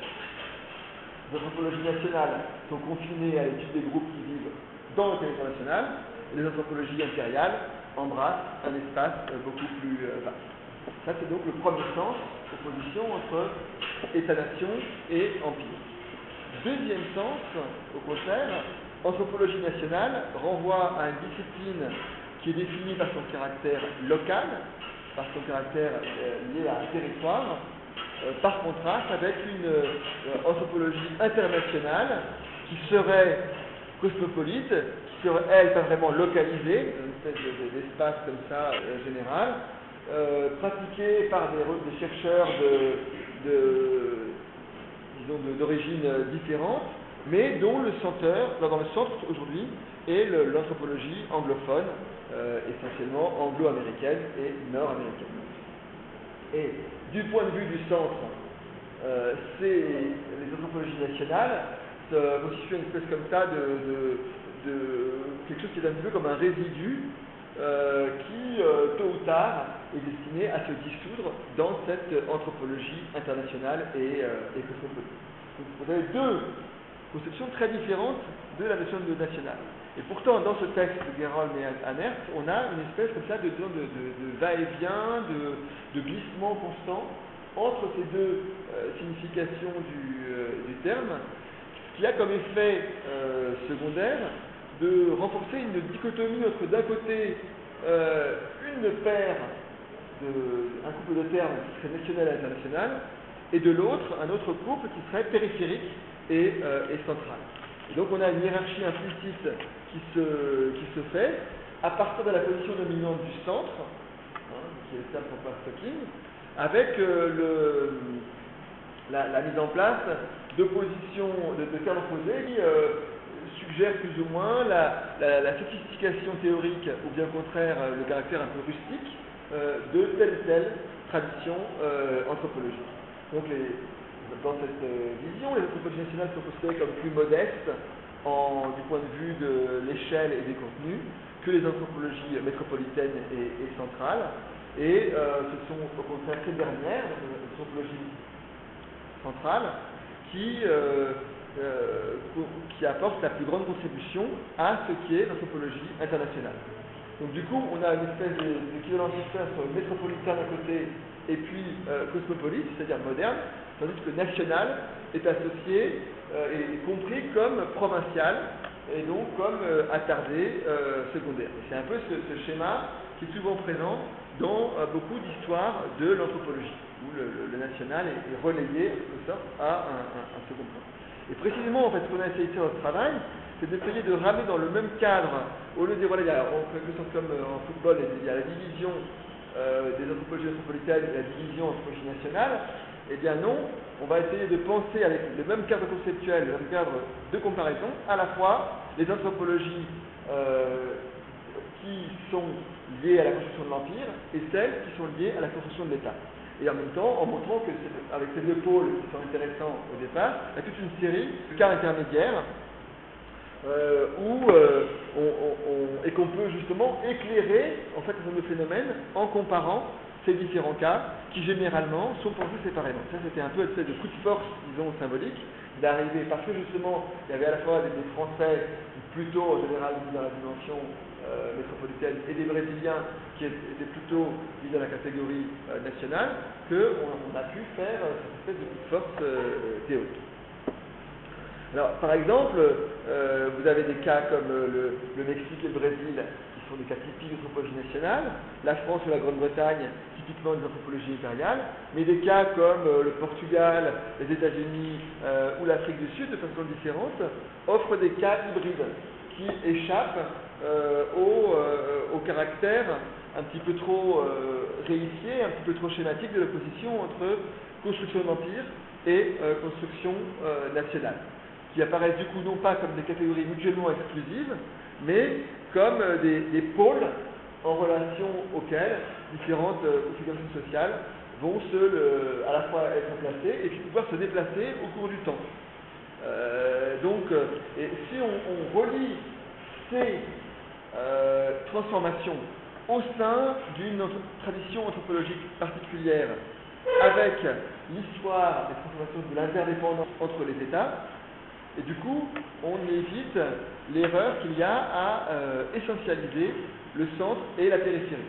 Speaker 2: Les anthropologies nationales sont confinées à l'étude des groupes qui vivent dans le territoire national, et les anthropologies impériales embrassent un espace euh, beaucoup plus euh, vaste. Ça, c'est donc le premier sens, opposition entre État-nation et empire. Deuxième sens, au contraire, anthropologie nationale renvoie à une discipline qui est définie par son caractère local, par son caractère euh, lié à un territoire, euh, par contraste avec une euh, anthropologie internationale qui serait cosmopolite, qui serait, elle, pas vraiment localisée, une espèce d'espace comme ça, euh, général, euh, pratiquée par des, des chercheurs de, de disons, d'origine différente, mais dont le centre, dans le centre aujourd'hui, est l'anthropologie anglophone, euh, essentiellement anglo-américaine et nord-américaine. Et du point de vue du centre, euh, c'est les anthropologies nationales se constituent une espèce comme ça de, de, de quelque chose qui est un petit peu comme un résidu euh, qui, euh, tôt ou tard, est destiné à se dissoudre dans cette anthropologie internationale et, euh, et cosmopolite. Donc, vous avez deux conceptions très différentes de la notion de national. Et pourtant, dans ce texte de Gerholm et Annert, on a une espèce comme ça de, de, de, de va-et-vient, de, de glissement constant entre ces deux euh, significations du, euh, du terme, ce qui a comme effet euh, secondaire de renforcer une dichotomie entre d'un côté euh, une paire, de, un couple de termes qui serait national et international, et de l'autre un autre couple qui serait périphérique et, euh, et central. Et donc on a une hiérarchie implicite qui se, qui se fait à partir de la position dominante du centre, hein, qui est le terme qu'on passe Stocking, avec euh, le, la, la mise en place de positions, de, de termes opposés qui euh, suggèrent plus ou moins la, la, la sophistication théorique, ou bien au contraire euh, le caractère un peu rustique euh, de telle ou telle tradition euh, anthropologique. Donc les, dans cette euh, vision, les anthropologies nationales sont considérées comme plus modestes en, du point de vue de l'échelle et des contenus que les anthropologies métropolitaines et, et centrales. Et euh, ce sont au contraire ces dernières, les anthropologies centrales, qui, euh, euh, qui apportent la plus grande contribution à ce qui est l'anthropologie internationale. Donc du coup, on a une espèce d'équivalence entre métropolitain d'un côté et puis euh, cosmopolite, c'est-à-dire moderne, tandis que national est associé euh, et compris comme provincial et donc comme euh, attardé euh, secondaire. C'est un peu ce, ce schéma qui est souvent présent dans euh, beaucoup d'histoires de l'anthropologie, où le, le, le national est, est relayé en quelque sorte à un, un, un second plan. Et précisément, en fait, ce qu'on a essayé de faire dans ce travail, c'est d'essayer de ramener dans le même cadre, au lieu de dire, voilà, il y a, en quelque sorte comme euh, en football, il y a la division euh, des anthropologies métropolitaines et la division anthropologie nationale. Eh bien non, on va essayer de penser avec le même cadre conceptuel, le même cadre de comparaison, à la fois les anthropologies euh, qui sont liées à la construction de l'Empire et celles qui sont liées à la construction de l'État. Et en même temps, en montrant que avec ces deux pôles qui sont intéressants au départ, il y a toute une série de cas intermédiaires euh, où euh, on, on, on, et qu'on peut justement éclairer en fait le phénomène en comparant ces différents cas qui généralement sont pensés séparément. Ça, c'était un peu une espèce de coup de force, disons, symbolique, d'arriver, parce que justement, il y avait à la fois des, des Français, plutôt en général dans la dimension euh, métropolitaine, et des Brésiliens qui étaient plutôt mis dans la catégorie euh, nationale, qu'on on a pu faire euh, cette espèce de coup de force euh, théorique. Alors, par exemple, euh, vous avez des cas comme euh, le, le Mexique et le Brésil, qui sont des cas typiques d'anthropologie nationale, la France ou la Grande-Bretagne, typiquement des anthropologies impériales, mais des cas comme euh, le Portugal, les États-Unis euh, ou l'Afrique du Sud, de façon différente, offrent des cas hybrides qui échappent euh, au, euh, au caractère un petit peu trop euh, réifié, un petit peu trop schématique de l'opposition entre construction d'empire et euh, construction euh, nationale, qui apparaissent du coup non pas comme des catégories mutuellement exclusives, mais comme euh, des, des pôles en relation auxquels différentes euh, configurations sociales vont se, le, à la fois être placées et puis pouvoir se déplacer au cours du temps. Euh, donc, euh, et si on, on relie ces euh, transformations au sein d'une tradition anthropologique particulière avec l'histoire des transformations de l'interdépendance entre les États, et du coup, on évite l'erreur qu'il y a à euh, essentialiser le centre et la périphérie.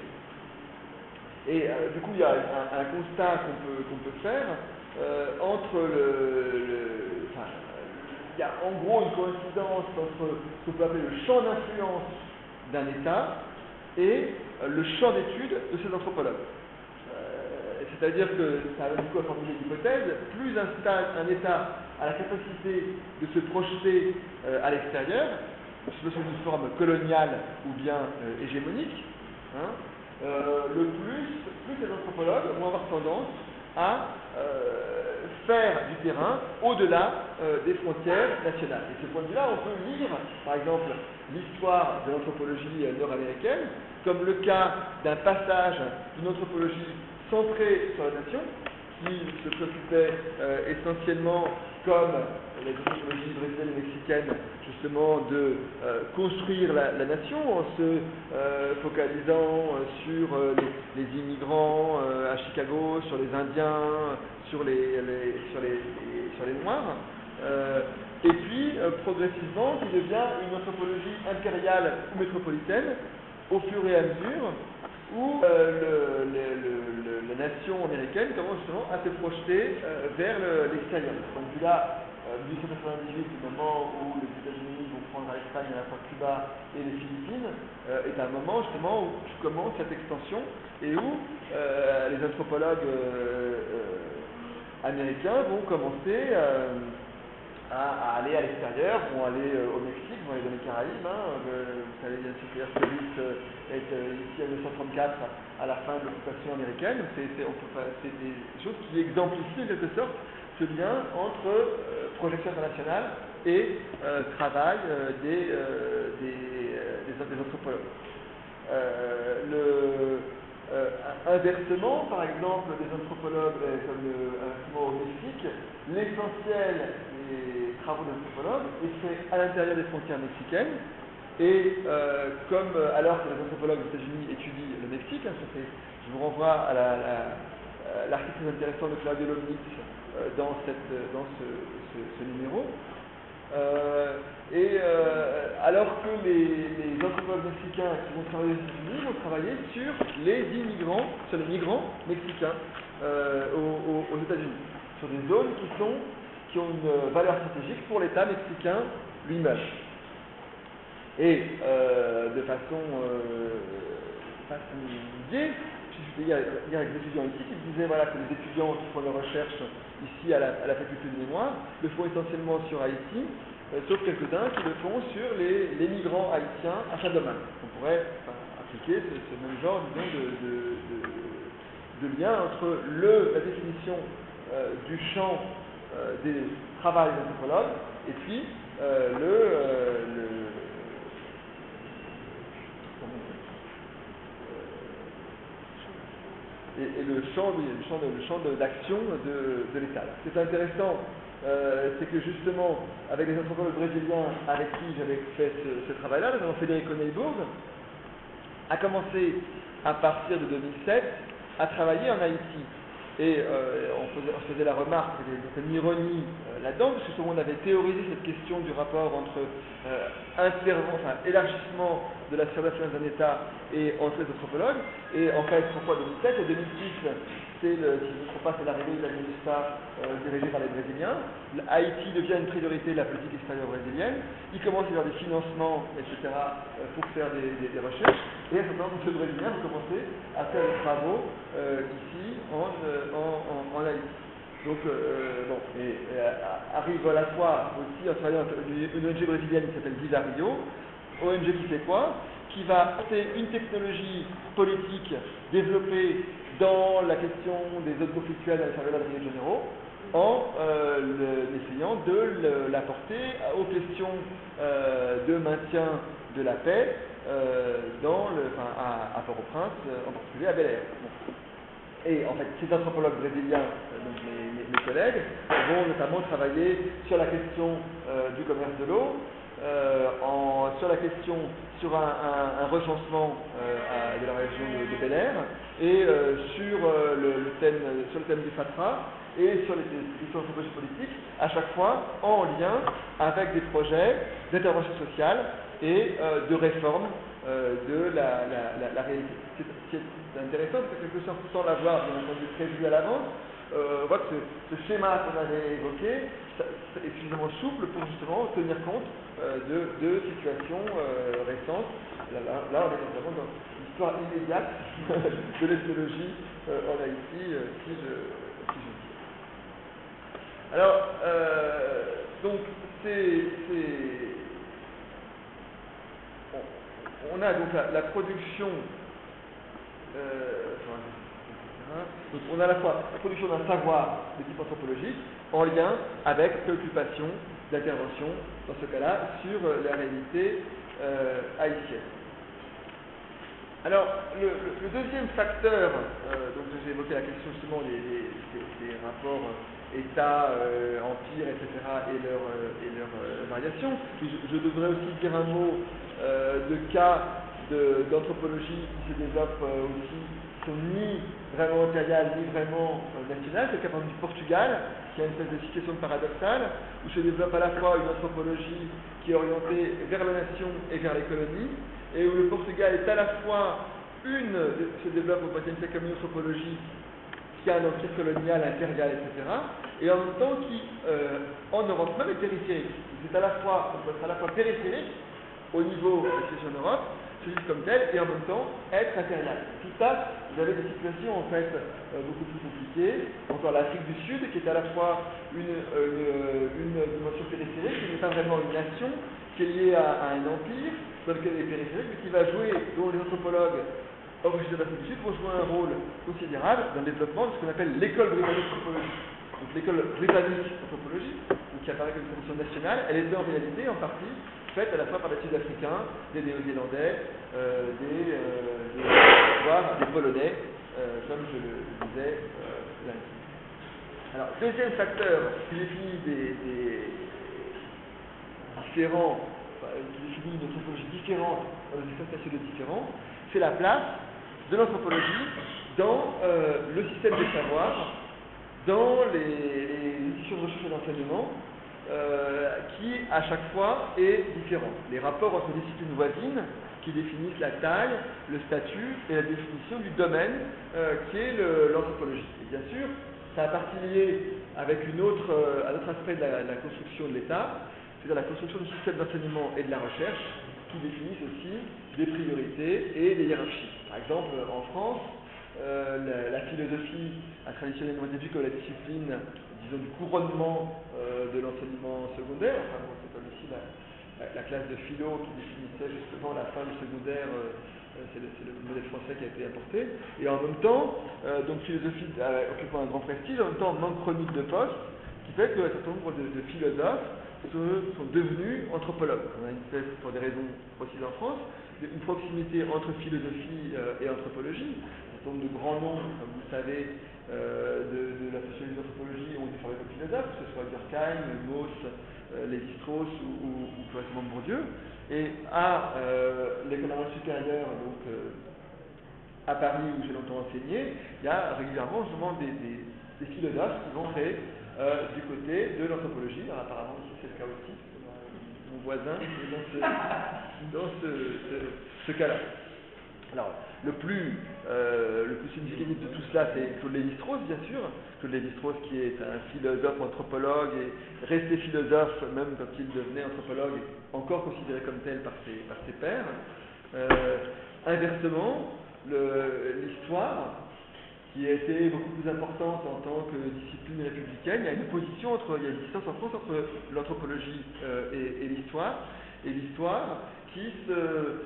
Speaker 2: Et euh, du coup, il y a un, un constat qu'on peut, qu'on peut faire euh, entre le... le enfin, il y a en gros une coïncidence entre ce qu'on peut appeler le champ d'influence d'un État et euh, le champ d'étude de ces anthropologues. Euh, c'est-à-dire que ça a du coup à formuler l'hypothèse, plus un, stade, un État a la capacité de se projeter euh, à l'extérieur, sous une forme coloniale ou bien euh, hégémonique, hein, euh, le plus, plus les anthropologues vont avoir tendance à euh, faire du terrain au-delà euh, des frontières nationales. Et de ce point de vue-là, on peut lire, par exemple, l'histoire de l'anthropologie nord-américaine comme le cas d'un passage d'une anthropologie centré sur la nation, qui se préoccupait euh, essentiellement, comme les anthropologies brésiliennes et mexicaines, justement de euh, construire la, la nation en se euh, focalisant euh, sur euh, les, les immigrants euh, à Chicago, sur les Indiens, sur les, les, sur les, les, sur les Noirs. Euh, et puis, euh, progressivement, qui devient une anthropologie impériale ou métropolitaine, au fur et à mesure, où euh, le, le, le, le, la nation américaine commence justement à se projeter euh, vers l'extérieur. Donc là, euh, mille huit cent quatre-vingt-dix-huit, le moment où les États-Unis vont prendre à l'Espagne, à la fois Cuba et les Philippines, euh, est un moment justement où commence cette extension et où euh, les anthropologues euh, euh, américains vont commencer euh, à, à aller à l'extérieur, vont aller euh, au Mexique, vont aller dans les Caraïbes. Hein, euh, vous savez bien sûr que Herzogis euh, est euh, ici en mille neuf cent trente-quatre à la fin de l'occupation américaine. C'est des choses qui exemplifient en quelque sorte ce lien entre euh, projection internationale et euh, travail euh, des, euh, des, euh, des, des anthropologues. Euh, le, Euh, inversement, par exemple, des anthropologues, euh, comme le, inversement au Mexique, l'essentiel des travaux d'anthropologues est fait à l'intérieur des frontières mexicaines. Et euh, comme euh, alors que les anthropologues des États-Unis étudient le Mexique, hein, fait, je vous renvoie à l'article très intéressant de Claudio Lomnitz euh, dans, cette, dans ce, ce, ce numéro. Euh, et euh, alors que les, les anthropologues mexicains qui vont travailler aux États-Unis vont travailler sur les immigrants, sur les migrants mexicains euh, aux, aux États-Unis, sur des zones qui, sont, qui ont une valeur stratégique pour l'État mexicain lui-même. Et euh, de façon, euh, de façon liée, je hier avec des étudiants ici qui me disaient voilà, que les étudiants qui font leurs recherches ici à la, à la faculté de mémoire le font essentiellement sur Haïti, euh, sauf quelques-uns qui le font sur les, les migrants haïtiens à Châteaudomme. On pourrait enfin, appliquer ce, ce même genre disons, de, de, de, de lien entre le, la définition euh, du champ euh, des travaux des anthropologues et puis euh, le, euh, le Et, et le champ, le champ, le champ d'action de, de l'État. Ce qui est intéressant, euh, c'est que justement, avec les anthropologues brésiliens avec qui j'avais fait ce, ce travail-là, notamment Federico Neybourg, a commencé à partir de deux mille sept à travailler en Haïti. Et euh, on, faisait, on faisait la remarque, il y avait une ironie euh, là-dedans, parce que tout le monde avait théorisé cette question du rapport entre euh, enfin, élargissement de la sphère d'influence d'un État et entre les anthropologues. Et en fait, pourquoi deux mille sept et deux mille six, c'est le, si je ne me trompe pas, c'est l'arrivée de la MINUSTA euh, dirigée par les Brésiliens. Haïti devient une priorité de la politique extérieure brésilienne. Il commence à y avoir des financements, et cetera, euh, pour faire des, des, des recherches. Et à ce moment, les Brésiliens vont commencer à faire des travaux euh, ici en, euh, en, en, en Haïti. Donc, euh, bon, et, et arrive à la fois aussi en travaillant une O N G brésilienne qui s'appelle Visa Rio, O N G qui fait quoi? Qui va apporter une technologie politique développée dans la question des zones conflictuelles à la faveur de Rio de Janeiro, en euh, le, essayant de l'apporter aux questions euh, de maintien de la paix euh, dans le, enfin, à, à Port-au-Prince, en particulier à Bel Air. Bon. Et en fait, ces anthropologues brésiliens, donc mes, mes, mes collègues, vont notamment travailler sur la question euh, du commerce de l'eau, euh, sur la question, sur un, un, un recensement euh, à, de la région de, de Bel Air, et euh, sur, euh, le, le thème, sur le thème du FATRA, et sur les questions anthropologiques politiques, à chaque fois en lien avec des projets d'intervention sociale et euh, de réforme euh, de la, la, la, la réalité. C'est intéressant parce que quelque sorte, sans l'avoir bien entendu prévu à l'avance, euh, on voit que ce, ce schéma qu'on avait évoqué ça, est suffisamment souple pour justement tenir compte euh, de, de situations euh, récentes. Là, là, là, on est vraiment dans l'histoire immédiate de l'ethnologie euh, en Haïti, euh, si je, si je dis. Alors, euh, donc, c'est... On, on a donc la, la production... Euh, donc on a à la fois la production d'un savoir de type anthropologique en lien avec préoccupation d'intervention, dans ce cas-là, sur la réalité euh, haïtienne. Alors, le, le, le deuxième facteur, euh, donc j'ai évoqué la question justement des, des, des, des rapports euh, État, euh, Empire, et cetera, et leurs euh, et leur, euh, variations. Puis je, je devrais aussi dire un mot euh, de cas de, d'anthropologie qui se développent euh, aussi, qui sont ni vraiment impériales, ni vraiment euh, nationales. C'est le cas par exemple du Portugal, qui a une espèce de situation paradoxale, où se développe à la fois une anthropologie qui est orientée vers la nation et vers les colonies, et où le Portugal est à la fois une, se développe au vingtième siècle comme une anthropologie qui a un empire colonial, impérial, et cetera, et en même temps qui, euh, en Europe même, est périphérique. C'est à la fois, on peut être à la fois périphérique, au niveau de la situation en Europe, se vivre comme tel, et en même temps être impérial. Tout ça, vous avez des situations en fait euh, beaucoup plus compliquées. Encore l'Afrique du Sud, qui est à la fois une, euh, une, une dimension périphérique, qui n'est pas vraiment une nation, qui est liée à, à un empire, dans lequel elle est périphérique, mais qui va jouer, dont les anthropologues originaires d'Afrique du Sud vont jouer un rôle considérable dans le développement de ce qu'on appelle l'école britannique d'anthropologie. Donc l'école britannique d'anthropologie, qui apparaît comme une tradition nationale, elle est en réalité en partie faite à la fois par des Sud-Africains, des Néo-Zélandais, euh, des, euh, des, voire des Polonais, euh, comme je le disais euh, lundi. Alors, deuxième facteur qui définit des, des différents, enfin, qui définit une anthropologie différente dans des systèmes nationaux différents, c'est la place de l'anthropologie dans euh, le système des savoirs, dans les, les institutions de recherche et d'enseignement, euh, qui à chaque fois est différent. Les rapports entre disciplines voisines qui définissent la taille, le statut et la définition du domaine euh, qui est le, l'anthropologie. Et bien sûr, ça a partie lié avec une autre, euh, un autre aspect de la, la construction de l'État, c'est-à-dire la construction du système d'enseignement et de la recherche, qui définissent aussi des priorités et des hiérarchies. Par exemple, en France, euh, la, la philosophie a traditionnellement été vue comme la discipline, disons, du couronnement euh, de l'enseignement secondaire. Enfin, bon, c'est comme ici la, la, la classe de philo qui définissait justement la fin du secondaire, euh, c'est, le, c'est le modèle français qui a été importé. Et en même temps, euh, donc philosophie euh, occupant un grand prestige, en même temps manque chronique de poste, qui fait qu'un certain nombre de, de philosophes sont devenus anthropologues. On a une espèce, pour des raisons possibles en France, une proximité entre philosophie euh, et anthropologie. Un certain nombre de grands noms, comme vous le savez, euh, de, de la sociologie de l'anthropologie ont été formés comme philosophes, que ce soit Durkheim, Mauss, euh, Lévi-Strauss ou, ou, ou plus récemment Bourdieu. Et à euh, l'école normale supérieure, donc euh, à Paris où j'ai longtemps enseigné, il y a régulièrement justement des, des, des philosophes qui vont créer Euh, du côté de l'anthropologie. Alors apparemment ici c'est le cas aussi, mon voisin est dans ce, dans ce, ce, ce cas-là. Alors le plus, euh, le plus significatif de tout cela, c'est Claude Lévi-Strauss, bien sûr. Claude Lévi-Strauss qui est un philosophe anthropologue et resté philosophe même quand il devenait anthropologue, encore considéré comme tel par ses, par ses pairs. Euh, inversement, le, l'histoire, qui a été beaucoup plus importante en tant que discipline républicaine. Il y a une opposition entre, il y a une distance en France entre l'anthropologie euh, et, et l'histoire, et l'histoire qui se,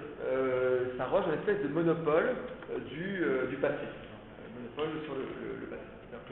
Speaker 2: euh, s'arroge une espèce de monopole euh, du, euh, du passé, un monopole sur le, le, le passé. C'est-à-dire que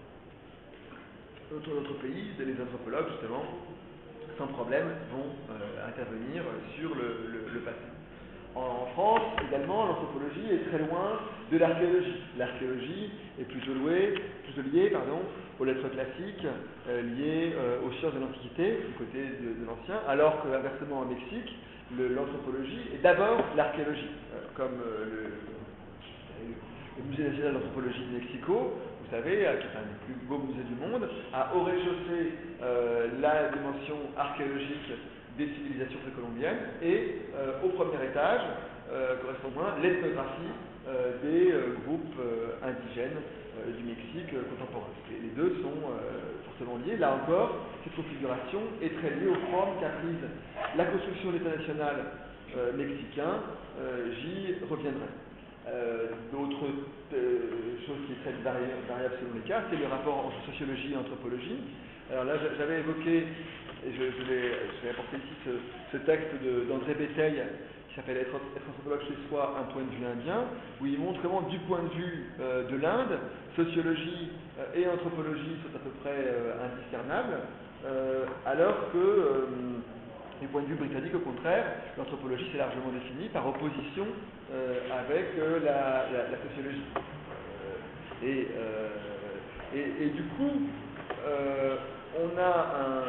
Speaker 2: dans notre pays, les anthropologues, justement, sans problème, vont euh, intervenir sur le, le, le passé. En France, également, l'anthropologie est très loin de l'archéologie. L'archéologie est plutôt liée, plutôt liée pardon, aux lettres classiques, euh, liées euh, aux sciences de l'Antiquité, du côté de, de l'ancien, alors qu'inversement, au Mexique, le, l'anthropologie est d'abord l'archéologie, euh, comme euh, le, le Musée national d'anthropologie de Mexico, vous savez, qui est un des plus beaux musées du monde, a au rez-de-chaussée euh, la dimension archéologique des civilisations précolombiennes et euh, au premier étage euh, correspond moins l'ethnographie euh, des euh, groupes euh, indigènes euh, du Mexique euh, contemporain. Et les deux sont euh, forcément liés. Là encore, cette configuration est très liée aux formes qu'a prise la construction de l'État national euh, mexicain. Euh, j'y reviendrai. Euh, d'autres euh, choses qui est très vari- variable selon les cas, c'est le rapport entre sociologie et anthropologie. Alors là, j'avais évoqué, et je, je, vais, je vais apporter ici ce, ce texte de, d'André Béteille, qui s'appelle être, être anthropologue chez soi, un point de vue indien, où il montre comment, du point de vue euh, de l'Inde, sociologie euh, et anthropologie sont à peu près euh, indiscernables, euh, alors que euh, Du point de vue britannique, au contraire, l'anthropologie s'est largement définie par opposition euh, avec euh, la, la, la sociologie. Euh, et, euh, et, et du coup, euh, on a un,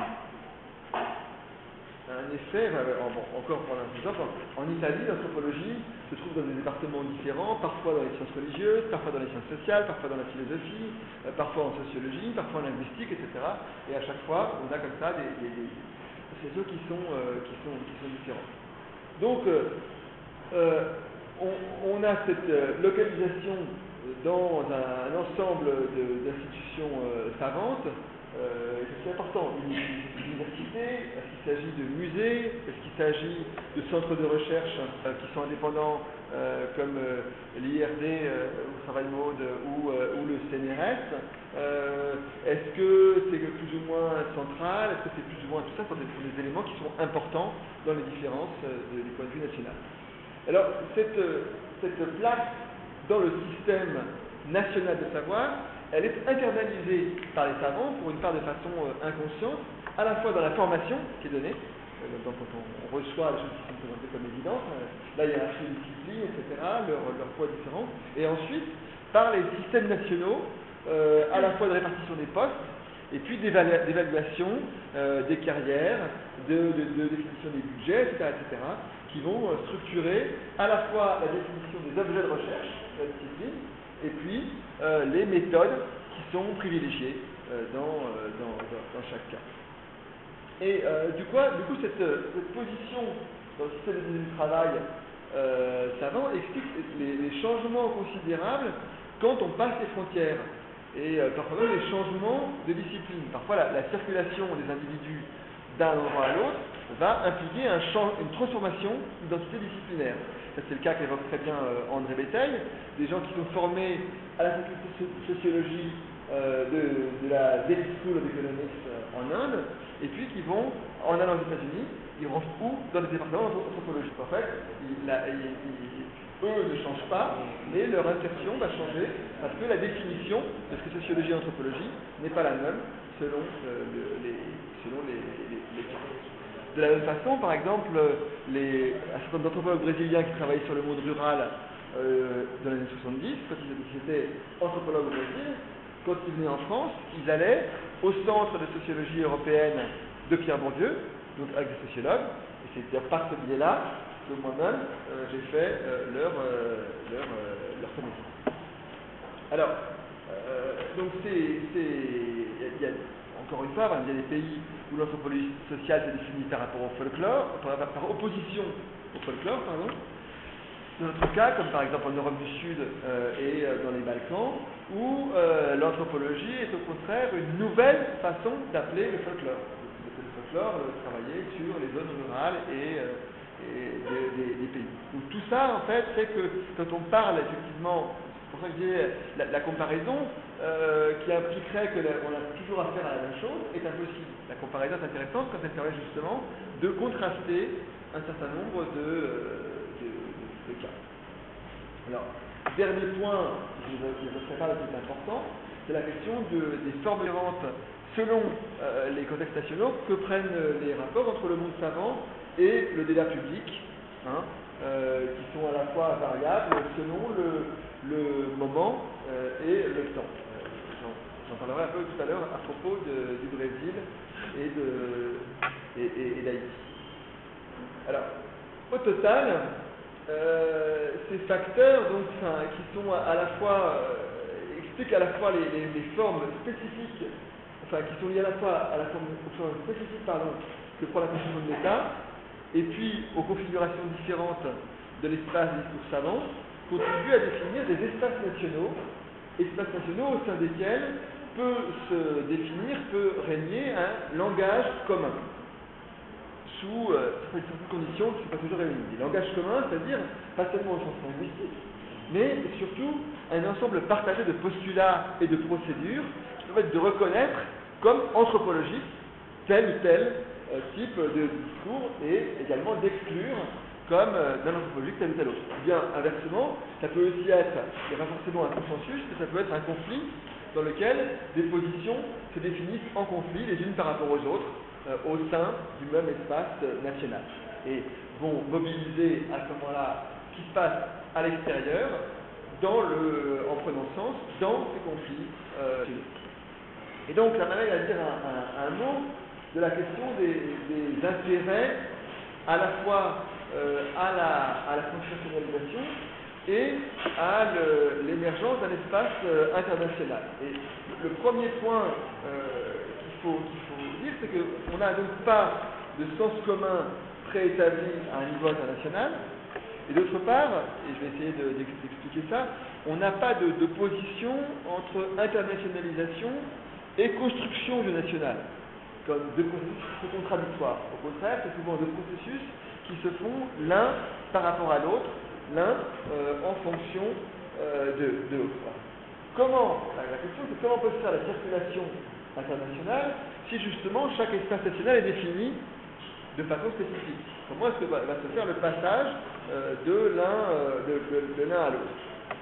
Speaker 2: un effet, bon, encore pour un exemple, en Italie, l'anthropologie se trouve dans des départements différents, parfois dans les sciences religieuses, parfois dans les sciences sociales, parfois dans la philosophie, euh, parfois en sociologie, parfois en linguistique, et cetera. Et à chaque fois, on a comme ça des, des, des c'est ceux qui sont, euh, qui sont, qui sont différents. Donc, euh, euh, on, on a cette euh, localisation dans un, un ensemble d'institutions euh, savantes. Euh, c'est important. Une, une université, est-ce qu'il s'agit de musées, est-ce qu'il s'agit de centres de recherche euh, qui sont indépendants euh, comme euh, l'I R D euh, ou Travail Mode ou, euh, ou le C N R S, euh, est-ce que c'est plus ou moins central, est-ce que c'est plus ou moins tout ça, ce sont des, des éléments qui sont importants dans les différences euh, de, du point de vue national. Alors cette, cette place dans le système national de savoir, elle est internalisée par les savants, pour une part de façon euh, inconsciente, à la fois dans la formation qui est donnée, euh, donc quand on, on reçoit les choses qui sont présentées comme évidentes, euh, la hiérarchie des disciplines, et cetera, leur, leur poids différent, et ensuite par les systèmes nationaux, euh, à la fois de répartition des postes, et puis d'évaluation euh, des carrières, de, de, de définition des budgets, et cetera, et cetera, qui vont euh, structurer à la fois la définition des objets de recherche de la discipline, et puis euh, les méthodes qui sont privilégiées euh, dans, euh, dans, dans, dans chaque cas. Et euh, du coup, du coup cette, cette position dans le système du travail euh, savant explique les, les changements considérables quand on passe les frontières, et euh, parfois même les changements de discipline. Parfois la, la circulation des individus d'un endroit à l'autre va impliquer un champ, une transformation d'identité disciplinaire. Ça, c'est le cas qu'évoque très bien euh, André Béteille, des gens qui sont formés à la faculté de sociologie euh, de, de la Delhi School of Economics euh, en Inde, et puis qui vont, en allant aux États-Unis, ils rentrent où? Dans les départements d'anthropologie. En fait, ils, la, ils, ils, eux ne changent pas, mais leur insertion va changer parce que la définition de ce que sociologie et anthropologie n'est pas la même selon, euh, le, les, selon les, les, les cas. De la même façon, par exemple, les, un certain nombre d'anthropologues brésiliens qui travaillaient sur le monde rural euh, dans les années soixante-dix, quand ils étaient anthropologues au Brésil, quand ils venaient en France, ils allaient au centre de sociologie européenne de Pierre Bourdieu, donc avec des sociologues, et c'est d'ailleurs par ce biais-là que moi-même euh, j'ai fait euh, leur, euh, leur, euh, leur connaissance. Alors, euh, donc c'est, il y a, encore une fois, il y a des pays où l'anthropologie sociale se définit par rapport au folklore, par, par opposition au folklore, pardon. Dans notre cas, comme par exemple en Europe du Sud euh, et euh, dans les Balkans, où euh, l'anthropologie est au contraire une nouvelle façon d'appeler le folklore. Le folklore euh, travailler sur les zones rurales et, euh, et des, des, des pays. Donc tout ça, en fait, fait que quand on parle effectivement, c'est pour ça que je dis la, la comparaison euh, qui impliquerait qu'on a toujours affaire à la même chose est impossible. La comparaison est intéressante quand elle permet justement de contraster un certain nombre de, de, de, de cas. Alors, dernier point qui ne serait pas le plus important, c'est la question de, des formes différentes selon euh, les contextes nationaux que prennent les rapports entre le monde savant et le débat public, hein, euh, qui sont à la fois variables selon le, le moment euh, et le temps. Euh, j'en, j'en parlerai un peu tout à l'heure à propos de, du Brésil et, de, et, et, et d'Haïti. Alors, au total, euh, ces facteurs donc, enfin, qui sont à, à la fois, euh, expliquent à la fois les, les, les formes spécifiques, enfin qui sont liées à la fois à la forme, aux formes spécifiques pardon, que prend la constitution de l'État, et puis aux configurations différentes de l'espace des discours savants, contribuent à définir des espaces nationaux, espaces nationaux au sein desquels peut se définir, peut régner un langage commun, sous euh, certaines conditions qui ne sont pas toujours réunies. Des langages communs, c'est-à-dire pas seulement au sens linguistique, mais surtout un ensemble partagé de postulats et de procédures qui permettent de reconnaître comme anthropologique tel ou tel euh, type de discours et également d'exclure comme euh, d'un anthropologique tel ou tel autre. Bien inversement, ça peut aussi être, il n'y a pas forcément un consensus, mais ça peut être un conflit dans lequel des positions se définissent en conflit les unes par rapport aux autres, euh, au sein du même espace euh, national et vont mobiliser à ce moment-là ce qui se passe à l'extérieur dans le, en prenant sens dans ces conflits euh, et donc ça m'amène à dire un, un, un mot de la question des, des intérêts à la fois euh, à la, à la constitutionnalisation et à le, l'émergence d'un espace euh, international. Et le premier point euh, qu'il faut, qu'il faut dire, c'est qu'on n'a donc pas de sens commun préétabli à un niveau international, et d'autre part, et je vais essayer de, d'expliquer ça, on n'a pas de, de position entre internationalisation et construction du national, comme deux processus contradictoires. Au contraire, c'est souvent deux processus qui se font l'un par rapport à l'autre, l'un euh, en fonction euh, de, de l'autre. Comment, la question c'est comment peut se faire la circulation internationale si justement chaque espace national est défini de façon spécifique? Comment est-ce que va, va se faire le passage euh, de l'un euh, de, de, de l'un à l'autre?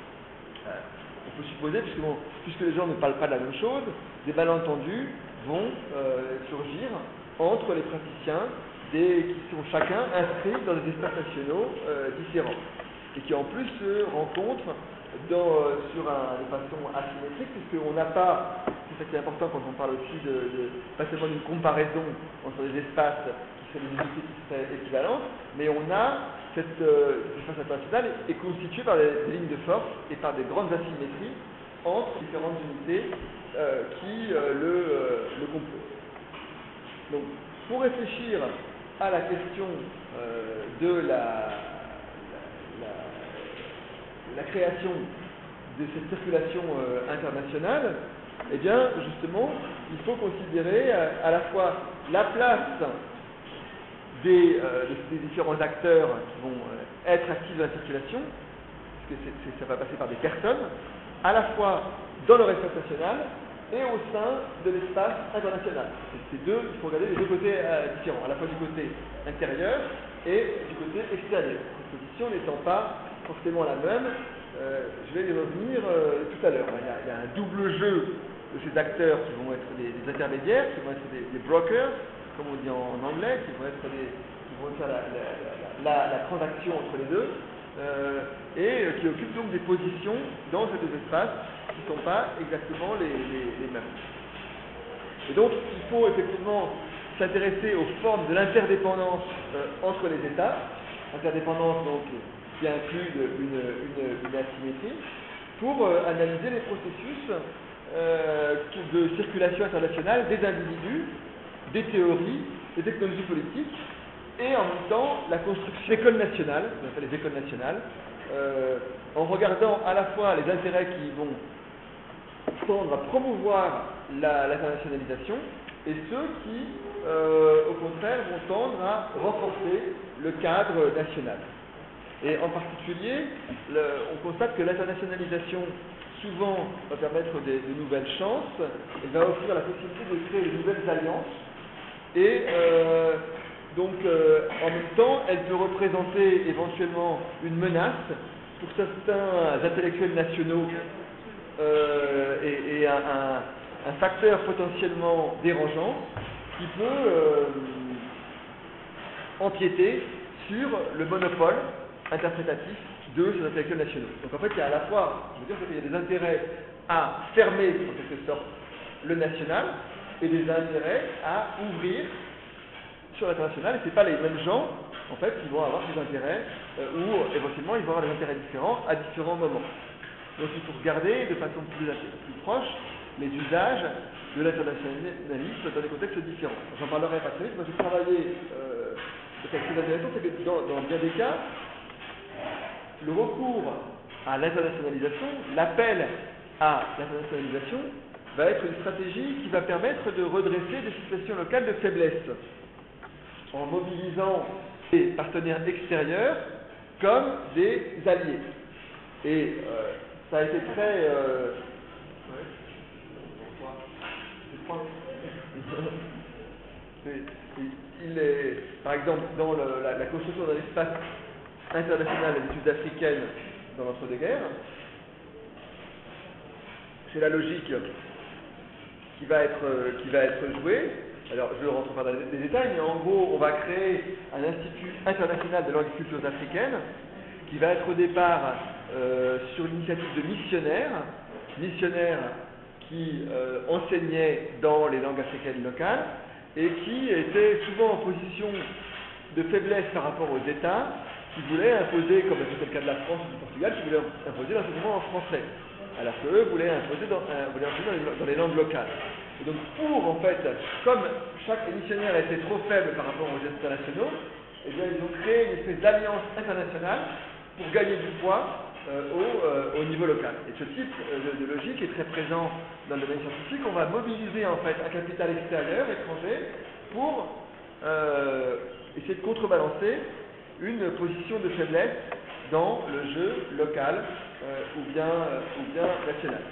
Speaker 2: euh, On peut supposer, puisque, bon, puisque les gens ne parlent pas de la même chose, des malentendus vont euh, surgir entre les praticiens des, qui sont chacun inscrits dans des espaces nationaux euh, différents et qui en plus se rencontrent dans, euh, sur un, de façon asymétrique, puisqu'on n'a pas, c'est ça qui est important quand on parle aussi de, de pas seulement d'une comparaison entre des espaces qui seraient des unités qui seraient équivalentes, mais on a cette euh, cet espace international est constitué par des, des lignes de force et par des grandes asymétries entre différentes unités euh, qui euh, le, euh, le composent. Donc, pour réfléchir à la question euh, de la, la, la, la création de cette circulation euh, internationale, eh bien, justement, il faut considérer à, à la fois la place des, euh, des, des différents acteurs qui vont euh, être actifs dans la circulation, parce que c'est, c'est, ça va passer par des personnes, à la fois dans leur espace national et au sein de l'espace international. C'est deux, il faut regarder les deux côtés euh, différents, à la fois du côté intérieur et du côté extérieur. Cette position n'étant pas forcément la même, euh, je vais y revenir euh, tout à l'heure. Il y, a, il y a un double jeu de ces acteurs qui vont être des, des intermédiaires, qui vont être des, des brokers, comme on dit en, en anglais, qui vont être des, qui vont faire la, la, la, la, la transaction entre les deux, euh, et euh, qui occupent donc des positions dans ces deux espaces qui ne sont pas exactement les, les, les mêmes. Et donc, il faut effectivement s'intéresser aux formes de l'interdépendance euh, entre les États, interdépendance donc qui inclut une, une, une asymétrie, pour euh, analyser les processus euh, de circulation internationale des individus, des théories, des technologies politiques, et en même temps la construction d'écoles nationales, on appelle les écoles nationales, euh, en regardant à la fois les intérêts qui vont tendre à promouvoir la, l'internationalisation et ceux qui, euh, au contraire, vont tendre à renforcer le cadre national. Et en particulier, le, on constate que l'internationalisation souvent va permettre des, de nouvelles chances, et va offrir la possibilité de créer de nouvelles alliances, et euh, donc euh, en même temps, elle peut représenter éventuellement une menace pour certains intellectuels nationaux euh, et, et un, un, un facteur potentiellement dérangeant qui peut euh, empiéter sur le monopole interprétatif de ces intellectuels nationaux. Donc en fait, il y a à la fois, je veux dire qu'il y a des intérêts à fermer, en quelque sorte, le national, et des intérêts à ouvrir sur l'international, et ce n'est pas les mêmes gens, en fait, qui vont avoir des intérêts, euh, ou éventuellement, ils vont avoir des intérêts différents à différents moments. Donc il faut regarder de façon plus, plus proche les usages de l'internationalisme dans des contextes différents. J'en parlerai pas très vite, moi j'ai travaillé, euh, ce qui est intéressant, c'est que dans, dans bien des cas, le recours à l'internationalisation, l'appel à l'internationalisation, va être une stratégie qui va permettre de redresser des situations locales de faiblesse, en mobilisant des partenaires extérieurs comme des alliés. Et euh, ça a été très... Euh... Il est, par exemple, dans le, la, la construction d'un espace international des études africaines dans l'entre-deux-guerres, c'est la logique qui va être, qui va être jouée, Alors, je ne rentre pas dans les détails, mais en gros, on va créer un institut international de langues et cultures africaines qui va être au départ euh, sur l'initiative de missionnaires, missionnaires qui euh, enseignaient dans les langues africaines locales et qui étaient souvent en position de faiblesse par rapport aux États qui voulaient imposer, comme c'était le cas de la France ou du Portugal, qui voulaient imposer l'enseignement en français, alors qu'eux voulaient imposer dans, euh, voulaient enseigner dans les, dans les langues locales. Et donc pour, en fait, comme chaque missionnaire était trop faible par rapport aux États nationaux, eh bien, ils ont créé une espèce d'alliance internationale pour gagner du poids euh, au, euh, au niveau local. Et ce type euh, de, de logique est très présent dans le domaine scientifique. On va mobiliser en fait un capital extérieur, étranger, pour euh, essayer de contrebalancer une position de faiblesse dans le jeu local euh, ou, bien, euh, ou bien national.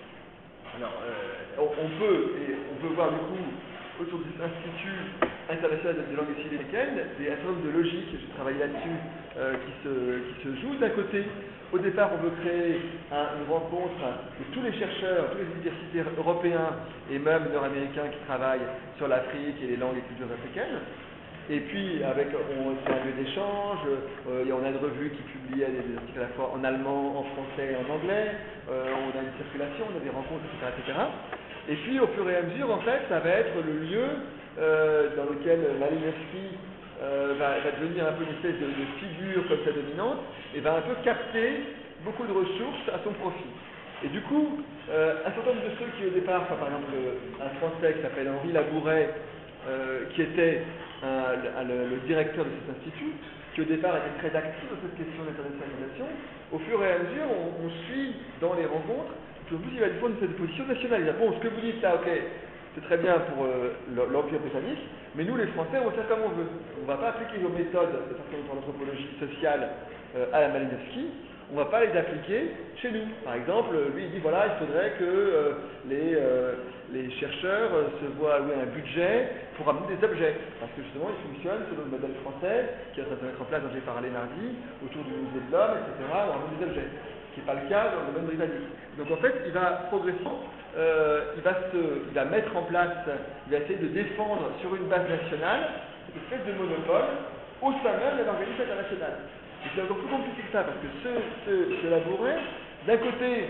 Speaker 2: Alors, euh, on, on peut, et on peut voir du coup, autour de cet institut international de langue et américaine, des un certain nombre de logiques, j'ai travaillé là-dessus, euh, qui, se, qui se jouent. D'un côté, au départ, on veut créer un, une rencontre de tous les chercheurs, tous les universitaires européens et même nord-américains qui travaillent sur l'Afrique et les langues et cultures africaines. Et puis, avec, on fait un lieu d'échange, euh, on a une revue qui publiait des, des articles à la fois en allemand, en français et en anglais, euh, on a une circulation, on a des rencontres, et cetera, et cetera. Et puis, au fur et à mesure, en fait, ça va être le lieu euh, dans lequel Malinowski euh, va, va devenir un peu une espèce de, de figure comme ça dominante, et va un peu capter beaucoup de ressources à son profit. Et du coup, euh, un certain nombre de ceux qui au départ, enfin, par exemple, un Français qui s'appelle Henri Labouret, euh, qui était un, un, le, le directeur de cet institut, qui au départ était très actif dans cette question d'internationalisation, au fur et à mesure, on, on suit dans les rencontres, que vous, il va défendre cette position nationale. Il dit, bon, ce que vous dites là, ok, c'est très bien pour euh, l'Empire britannique, mais nous, les Français, on va faire comme on veut. On ne va pas appliquer vos méthodes de l'anthropologie sociale euh, à la Malinowski, on ne va pas les appliquer chez nous. Par exemple, lui, il dit, voilà, il faudrait que euh, les, euh, les chercheurs euh, se voient allouer un budget pour amener des objets. Parce que justement, ils fonctionnent selon le modèle français, qui est en train de se mettre en place, dont j'ai parlé mardi, autour du musée de l'homme, et cetera, où on amène des objets. Ce qui n'est pas le cas dans le domaine britannique. Donc en fait, il va progressivement, euh, il, va se, il va mettre en place, il va essayer de défendre sur une base nationale cette espèce de monopole au sein même de l'organisme international. Et c'est encore plus compliqué que ça, parce que ce, ce, ce Labouret, d'un côté,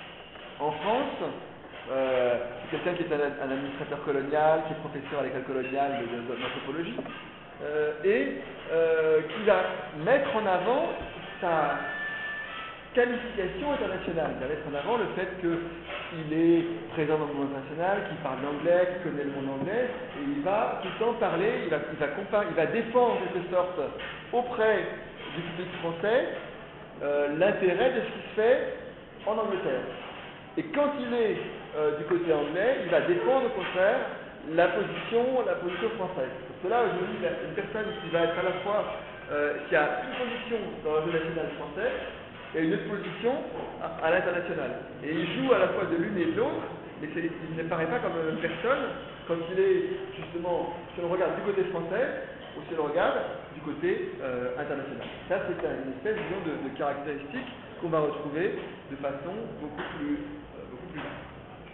Speaker 2: en France, euh, c'est quelqu'un qui est un, un administrateur colonial, qui est professeur à l'école coloniale de, de, de l'anthropologie, euh, et euh, qui va mettre en avant sa qualification internationale. Il va mettre en avant le fait qu'il est présent dans le monde international, qu'il parle l'anglais, qu'il connaît le monde anglais, et il va tout le temps parler, il va, il va, il va défendre en quelque sorte auprès du public français euh, l'intérêt de ce qui se fait en Angleterre. Et quand il est euh, du côté anglais, il va défendre au contraire la position, la position française. Parce que là, aujourd'hui, une personne qui va être à la fois, euh, qui a une position dans le jeu national français et une autre position à, à l'international. Et il joue à la fois de l'une et de l'autre, mais il ne paraît pas comme une personne quand il est justement, si on regarde du côté français, ou si on regarde du côté euh, international. Ça, c'est une espèce disons, de, de caractéristique qu'on va retrouver de façon beaucoup plus, euh, beaucoup plus large.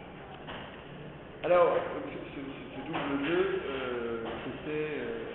Speaker 2: Alors, ce, ce, ce double jeu, euh, c'était...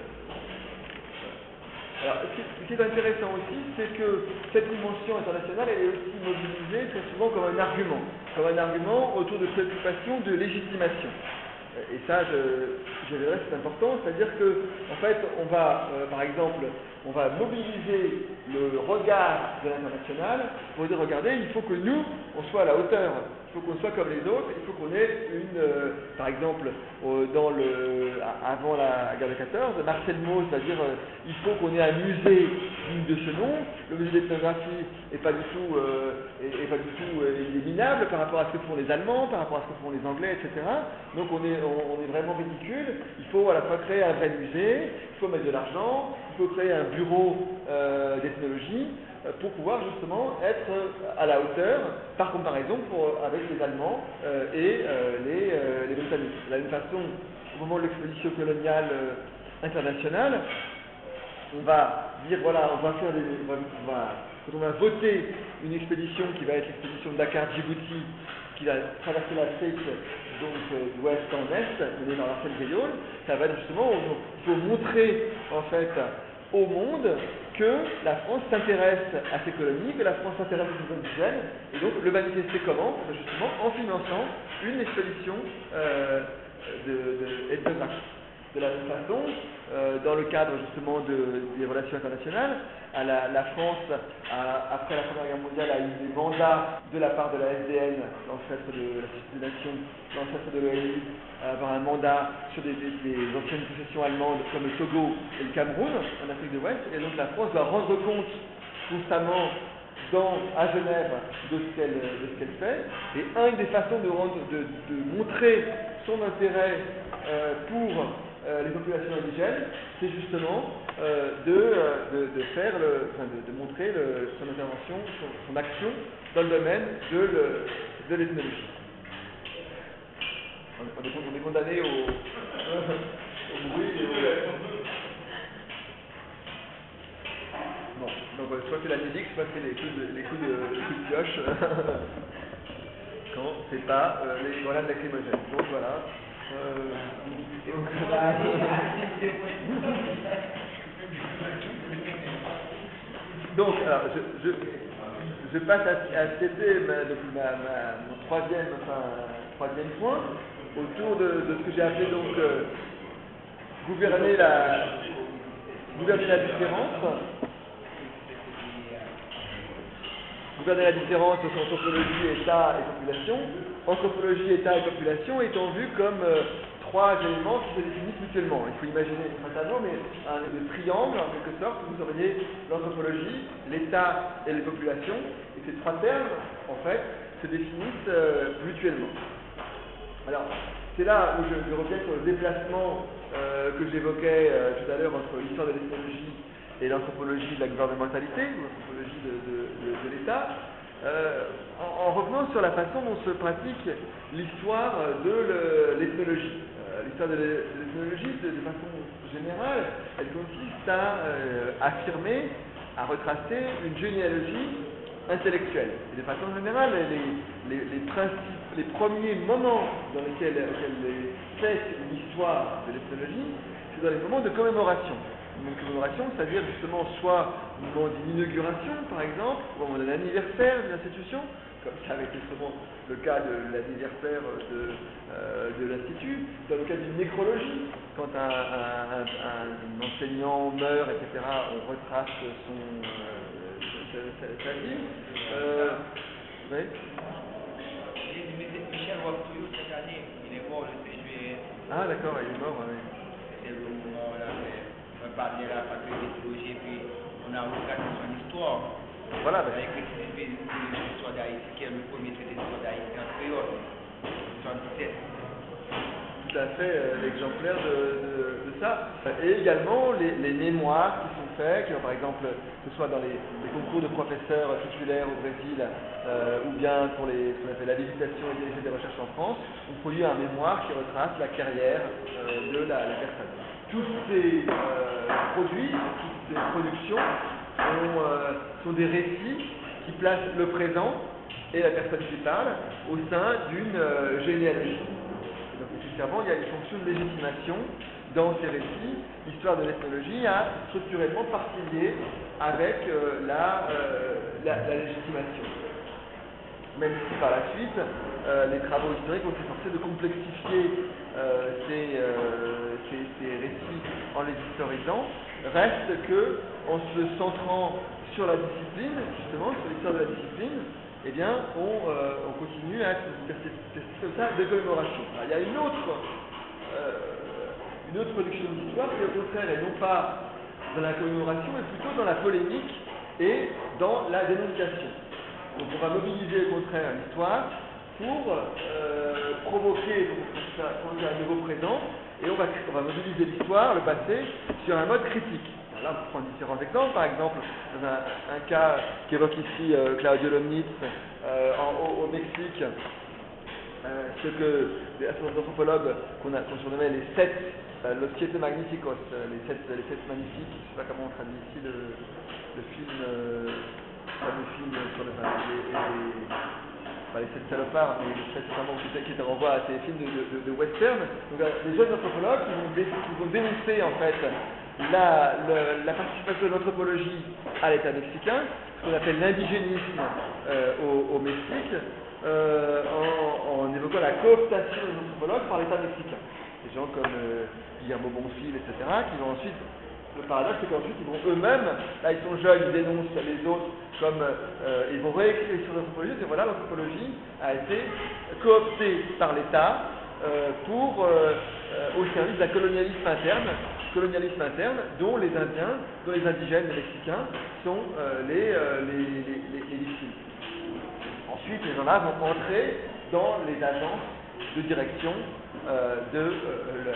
Speaker 2: Euh, alors, ce qui, ce qui est intéressant aussi, c'est que cette dimension internationale, elle est aussi mobilisée très souvent comme un argument, comme un argument autour de préoccupations de légitimation. Et ça, je, je verrai, c'est important, c'est-à-dire que, en fait, on va, euh, par exemple, on va mobiliser le regard de l'international pour dire, regardez, il faut que nous, on soit à la hauteur, il faut qu'on soit comme les autres, il faut qu'on ait une, euh, par exemple, euh, dans le, avant la guerre de quatorze, Marcel Mauss va dire, euh, il faut qu'on ait un musée digne de ce nom, le musée d'ethnographie n'est pas du tout, euh, est, est pas du tout euh, éliminable par rapport à ce que font les Allemands, par rapport à ce que font les Anglais, et cetera. Donc on est, on, on est vraiment ridicule, il faut à la fois créer un vrai musée, il faut mettre de l'argent, il faut créer un bureau euh, d'ethnologie, pour pouvoir justement être à la hauteur, par comparaison pour, avec les Allemands euh, et euh, les, euh, les Britanniques. De la même façon, au moment de l'exposition coloniale euh, internationale, on va dire, voilà, on va faire des... On va, on va, quand on va voter une expédition qui va être l'expédition Dakar-Djibouti, qui va traverser l'Afrique donc euh, d'ouest en est, menée dans l'ancienne Gaïole, ça va être justement, il faut montrer en fait au monde que la France s'intéresse à ces colonies, que la France s'intéresse aux nouveaux indigènes, et donc le manifester comment? Justement en finançant une expédition euh, de, de ethnographique. De la même façon, euh, dans le cadre justement de, des relations internationales, à la, la France, a, après la Première Guerre mondiale, a eu des mandats de la part de la S D N, l'ancêtre de la Société des Nations, l'ancêtre de l'O N U, avoir un mandat sur des, des, des anciennes possessions allemandes comme le Togo et le Cameroun, en Afrique de l'Ouest, et donc la France doit rendre compte constamment dans, à Genève de ce qu'elle de ce qu'elle fait, et une des façons de, rendre, de, de montrer son intérêt euh, pour Euh, les populations indigènes, c'est justement euh, de, euh, de, de faire le, enfin de, de montrer le, son intervention, son, son action dans le domaine de, le, de l'ethnologie. On, on, est, on est condamné au, au bruit et au... Bon, donc soit c'est la musique, soit c'est les coups de, les coups de, les coups de pioche quand c'est pas euh, les grenades lacrymogènes. Donc voilà. Euh, donc, alors, je, je, je passe à, à citer ma, donc, ma, ma, mon troisième, enfin, troisième point, autour de, de ce que j'ai appelé donc euh, gouverner la, gouverner la différence. Gouverner la différence entre anthropologie, État et population. Anthropologie, État et population étant vus comme euh, trois éléments qui se définissent mutuellement. Il faut imaginer un tableau, mais un, un triangle en quelque sorte, où vous auriez l'anthropologie, l'État et les populations, et ces trois termes, en fait, se définissent euh, mutuellement. Alors, c'est là où je, je reviens sur le déplacement euh, que j'évoquais euh, tout à l'heure entre l'histoire de l'ethnologie et l'anthropologie de la gouvernementalité, ou l'anthropologie de, de, de, de l'État, euh, en, en revenant sur la façon dont se pratique l'histoire de l'ethnologie. Euh, l'histoire de l'ethnologie, de, de façon générale, elle consiste à euh, affirmer, à retracer une généalogie intellectuelle. Et de façon générale, les, les, les principes, les premiers moments dans lesquels elle fait l'histoire de l'ethnologie, c'est dans les moments de commémoration. Une commémoration, c'est-à-dire justement soit au moment d'une inauguration, par exemple, ou au moment d'un anniversaire d'une institution, comme ça avait été souvent le cas de l'anniversaire de, euh, de l'Institut, dans le cas d'une nécrologie, quand un, un, un, un enseignant meurt, et cetera, on retrace son, euh, sa, sa, sa vie. Euh, oui.
Speaker 3: Michel Waptouillou, cette année, il est mort le sept juillet.
Speaker 2: Ah d'accord, il est mort, oui.
Speaker 3: C'est le moment où on a fait un parler à la faculté d'éthologie, et puis on a regardé son histoire.
Speaker 2: Voilà, ben.
Speaker 3: Avec l'histoire d'Haïti, qui est le premier traité d'histoire d'Haïti en créole, soixante-dix-sept.
Speaker 2: Tout à fait euh, l'exemplaire de, de, de ça. Et également les, les mémoires qui sont faits, qui, par exemple, que ce soit dans les, les concours de professeurs titulaires au Brésil, euh, ou bien pour les, ce qu'on appelle l'habilitation et l'essai des recherches en France, on produit un mémoire qui retrace la carrière euh, de la, la personne. Tous ces euh, produits, toutes ces productions sont, euh, sont des récits qui placent le présent et la personne qui parle au sein d'une euh, généalogie. Donc, nécessairement, il y a une fonction de légitimation dans ces récits. L'histoire de l'ethnologie a structurellement partagé avec euh, la, euh, la, la légitimation. Même si par la suite, euh, les travaux historiques ont été forcés de complexifier euh, ces, euh, ces, ces récits en les historisant, reste que, en se centrant sur la discipline, justement, sur l'histoire de la discipline, eh bien, on, euh, on continue à être comme ça de commémoration. Alors, il y a une autre, euh, une autre production d'histoire qui, au contraire, est non pas dans la commémoration, mais plutôt dans la polémique et dans la dénonciation. Donc, on va mobiliser, au contraire, l'histoire pour euh, provoquer, pour provoquer un nouveau présent, et on va, on va mobiliser l'histoire, le passé, sur un mode critique. Là, on prend différents exemples. Par exemple, dans un, un cas qu'évoque ici euh, Claudio Lomnitz euh, en, au, au Mexique, euh, ce que les anthropologues qu'on qu surnommait les sept, euh, los siete magníficos, euh, les sept, les sept magnifiques, je ne sais pas comment on traduit ici le, le film, euh, le film sur le, enfin, les, les, pas les sept salopards, mais très certainement qui, qui te renvoie à ces films de, de, de western. Donc des jeunes anthropologues qui vont, dé, qui vont dénoncer en fait la, le, la participation de l'anthropologie à l'État mexicain, ce qu'on appelle l'indigénisme euh, au, au Mexique, euh, en, en évoquant la cooptation des anthropologues par l'État mexicain. Des gens comme euh, Guillermo Bonfil, et cetera, qui vont ensuite, le paradoxe c'est qu'ensuite ils vont eux-mêmes, là ils sont jeunes, ils dénoncent les autres, comme euh, ils vont réécrire sur l'anthropologie, et voilà, l'anthropologie a été cooptée par l'État euh, pour euh, euh, au service d'un colonialisme interne, colonialisme interne dont les Indiens, dont les indigènes, les Mexicains sont euh, les, euh, les, les, les, les victimes. Ensuite, les gens-là vont entrer dans les agences de direction euh, de euh,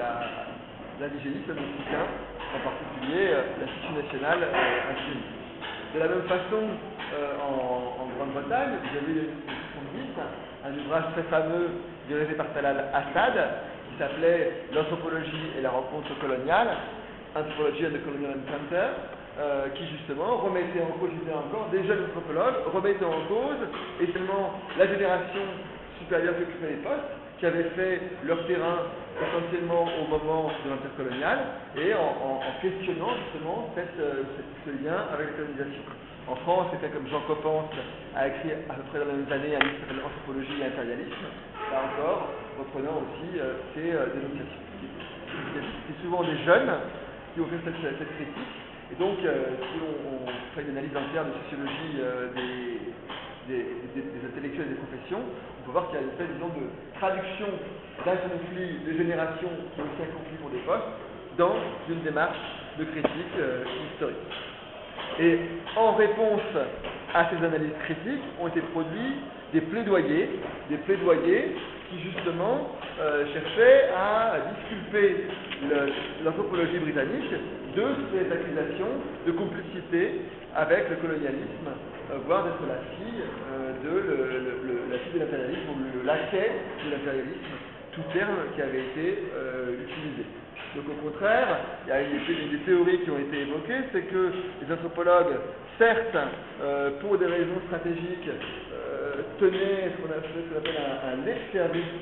Speaker 2: l'indigénisme mexicain, en particulier euh, l'Institut national euh, indigéniste. De la même façon, euh, en, en Grande-Bretagne, vous avez eu en soixante-dix un ouvrage très fameux dirigé par Talal Assad qui s'appelait L'anthropologie et la rencontre coloniale, Anthropology and the Colonial Encounter, euh, qui justement remettait en cause, je disais encore, des jeunes anthropologues remettaient en cause essentiellement la génération supérieure qui occupait les postes, qui avaient fait leur terrain essentiellement au moment de l'intercolonial et en, en, en questionnant justement cette, euh, ce, ce lien avec la colonisation. En France, quelqu'un comme Jean Coppens a écrit à peu près dans les mêmes années un livre qui s'appelle Anthropologie et impérialisme, là encore reprenant aussi euh, ces euh, dénonciations. C'est souvent des jeunes qui ont fait cette, cette critique, et donc euh, si on, on fait une analyse entière de sociologie euh, des, des, des, des intellectuels et des professions, on peut voir qu'il y a une espèce, disons, de traduction d'un conflit de génération qui est aussi un conflit pour des postes dans une démarche de critique euh, historique. Et en réponse à ces analyses critiques ont été produits des plaidoyers, des plaidoyers qui justement euh, cherchaient à disculper l'anthropologie britannique de ces accusations de complicité avec le colonialisme, euh, voire d'être la fille euh, de le, le, le, la fille de l'impérialisme ou le laquais de l'impérialisme, tout terme qui avait été euh, utilisé. Donc au contraire, il y a une des théories qui ont été évoquées, c'est que les anthropologues, certes, euh, pour des raisons stratégiques, euh, tenaient ce qu'on appelle un, un lip service,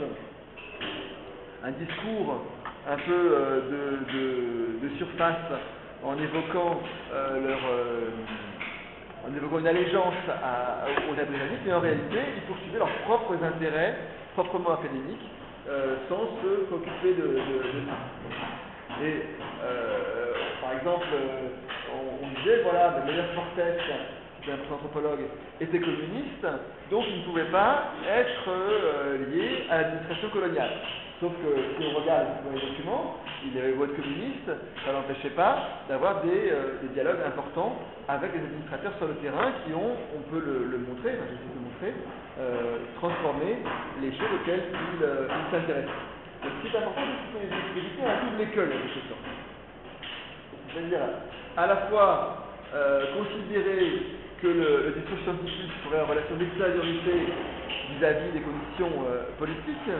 Speaker 2: un discours un peu euh, de, de, de surface, en évoquant euh, leur, euh, en évoquant une allégeance à, aux États britanniques, mais en réalité, ils poursuivaient leurs propres intérêts, proprement académiques, euh, sans se préoccuper de, de, de ça. Et euh, par exemple, euh, on, on disait, voilà, le meilleur Fortes, qui était un anthropologue, était communiste, donc il ne pouvait pas être euh, lié à l'administration coloniale. Sauf que si on regarde dans les documents, il avait beau être communiste, ça n'empêchait pas d'avoir des, euh, des dialogues importants avec les administrateurs sur le terrain qui ont, on peut le, le montrer, enfin, j'essaie de le montrer, euh, transformé les choses auxquelles il, euh, il s'intéressait. Donc ce qui est important, c'est que ce sont des expéditions à double école, en quelque sorte. C'est-à-dire, à la fois euh, considérer que le, le discours scientifique serait en relation d'extériorité vis-à-vis des conditions euh, politiques,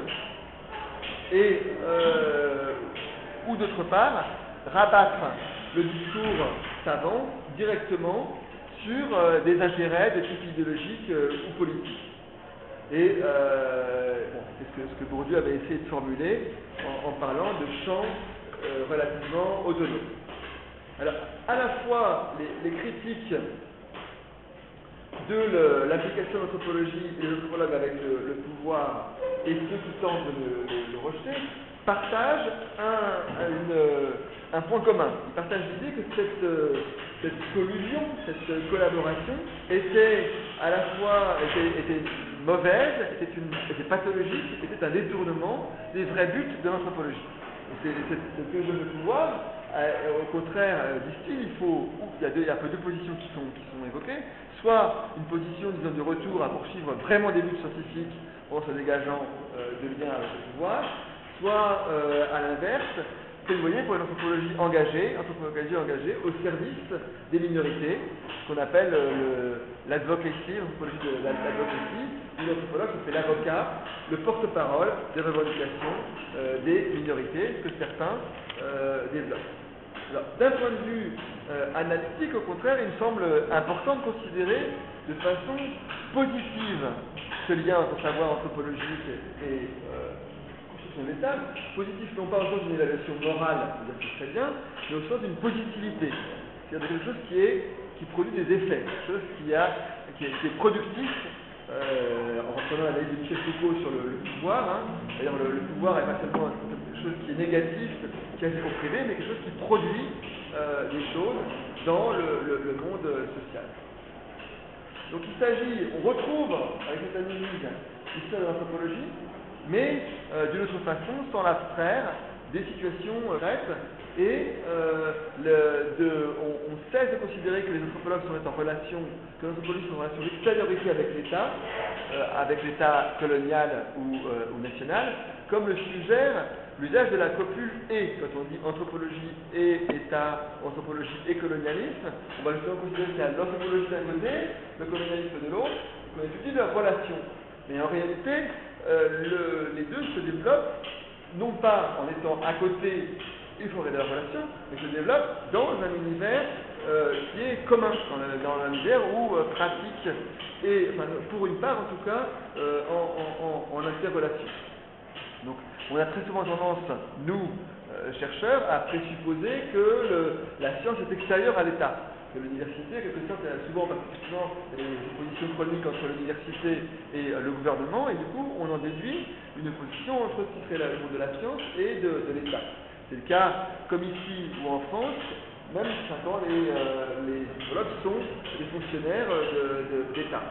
Speaker 2: et euh, ou d'autre part, rabattre le discours savant directement sur euh, des intérêts de type idéologique euh, ou politique. Et euh, bon, c'est ce que, ce que Bourdieu avait essayé de formuler en, en parlant de champs euh, relativement autonomes. Alors, à la fois, les, les critiques de l'application de l'anthropologie et de l'anthropologue avec le, le pouvoir et ceux qui tentent de le, le, le rejeter partagent un, une, un point commun. Ils partagent l'idée que cette, cette collusion, cette collaboration était à la fois était, était mauvaise, était, une, était pathologique, était un détournement des vrais buts de l'anthropologie. C'est cette collusion de pouvoir. Euh, au contraire, euh, disent-ils, il faut, il y a, deux, il y a un peu deux positions qui sont, qui sont évoquées, soit une position, disons, de retour à poursuivre vraiment des buts scientifiques en se dégageant euh, de liens avec le pouvoir, soit euh, à l'inverse, plaidoyer pour une anthropologie engagée, anthropologie engagée au service des minorités, ce qu'on appelle euh, l'advocacy, l'anthropologie de l'advocacy, où l'anthropologue se fait l'avocat, le porte-parole des revendications euh, des minorités que certains euh, développent. Alors, d'un point de vue euh, analytique, au contraire, il me semble important de considérer de façon positive ce lien entre savoir anthropologique et euh, construction de l'État. Positif non pas au sens d'une évaluation morale, c'est-à-dire que c'est très bien, mais au sens d'une positivité, c'est-à-dire quelque chose qui, est, qui produit des effets, quelque chose qui, a, qui, est, qui est productif. Euh, en reprenant l'analyse de Michel Foucault sur le, le pouvoir, hein, d'ailleurs le, le pouvoir est pas seulement quelque chose qui est négatif, qui est au privé, mais quelque chose qui produit euh, des choses dans le, le, le monde social. Donc il s'agit, on retrouve avec cette analyse l'histoire de l'anthropologie, mais euh, d'une autre façon, sans l'abstraire des situations concrètes, et euh, le, de, on, on cesse de considérer que les anthropologues sont en relation, que les anthropologues sont en relation d'extériorité avec l'État, euh, avec l'État colonial ou, euh, ou national, comme le suggère l'usage de la copule et. Quand on dit anthropologie et État, anthropologie et colonialisme, on va justement considérer qu'il y a l'anthropologie d'un côté, le colonialisme de l'autre, qu'on étudie leur relation. Mais en réalité, euh, le, les deux se développent non pas en étant à côté il faudrait de la relation, mais se développe dans un univers euh, qui est commun, dans, la, dans un univers où euh, pratique, et enfin, pour une part en tout cas, euh, en, en, en interrelation. Donc on a très souvent tendance, nous, euh, chercheurs, à présupposer que le, la science est extérieure à l'État. Que l'université, en quelque sorte, il y a souvent, parce que souvent, il y a des oppositions chroniques entre l'université et euh, le gouvernement, et du coup, on en déduit une opposition entre ce qui serait le monde de la science et de, de l'État. C'est le cas, comme ici ou en France, même quand les, euh, les anthropologues sont des fonctionnaires de, de, d'État.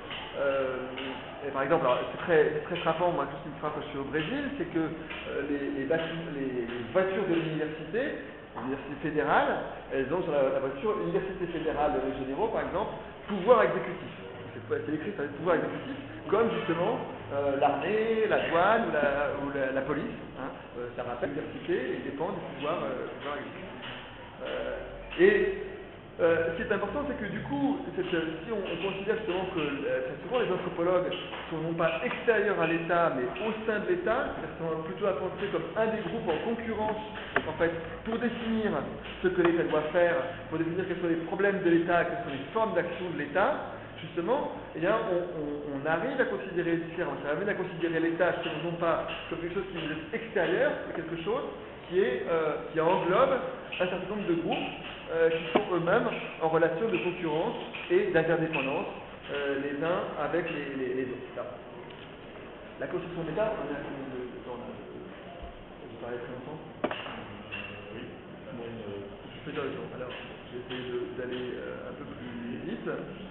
Speaker 2: Euh, et par exemple, c'est très, très frappant, moi, tout ce qui me frappe quand je suis au Brésil, c'est que euh, les, les, les, les voitures de l'université, l'université fédérale, elles ont sur la, la voiture Université fédérale de Rio de Janeiro, par exemple, pouvoir exécutif. C'est, c'est écrit sur les pouvoirs exécutifs, comme justement euh, l'armée, la douane ou la, ou la, la police. Hein, euh, ça rappelle l'université et dépend du pouvoir, euh, pouvoir exécutif. Euh, et euh, ce qui est important, c'est que du coup, cette, si on, on considère justement que euh, souvent les anthropologues sont non pas extérieurs à l'État, mais au sein de l'État, c'est-à-dire sont plutôt à penser comme un des groupes en concurrence, en fait, pour définir ce que l'État doit faire, pour définir quels sont les problèmes de l'État, quelles sont les formes d'action de l'État. Justement, eh bien, on, on, on arrive à considérer différence, on arrive à considérer l'État non pas comme quelque chose qui est extérieur, mais quelque chose qui, est, euh, qui englobe un certain nombre de groupes euh, qui sont eux-mêmes en relation de concurrence et d'interdépendance euh, les uns avec les, les, les autres. Là. La construction de l'État, on a combien de temps là? Je parlais très longtemps. Oui. Bon, je fais deux temps. Alors, je vais essayer de, d'aller euh, un peu plus vite.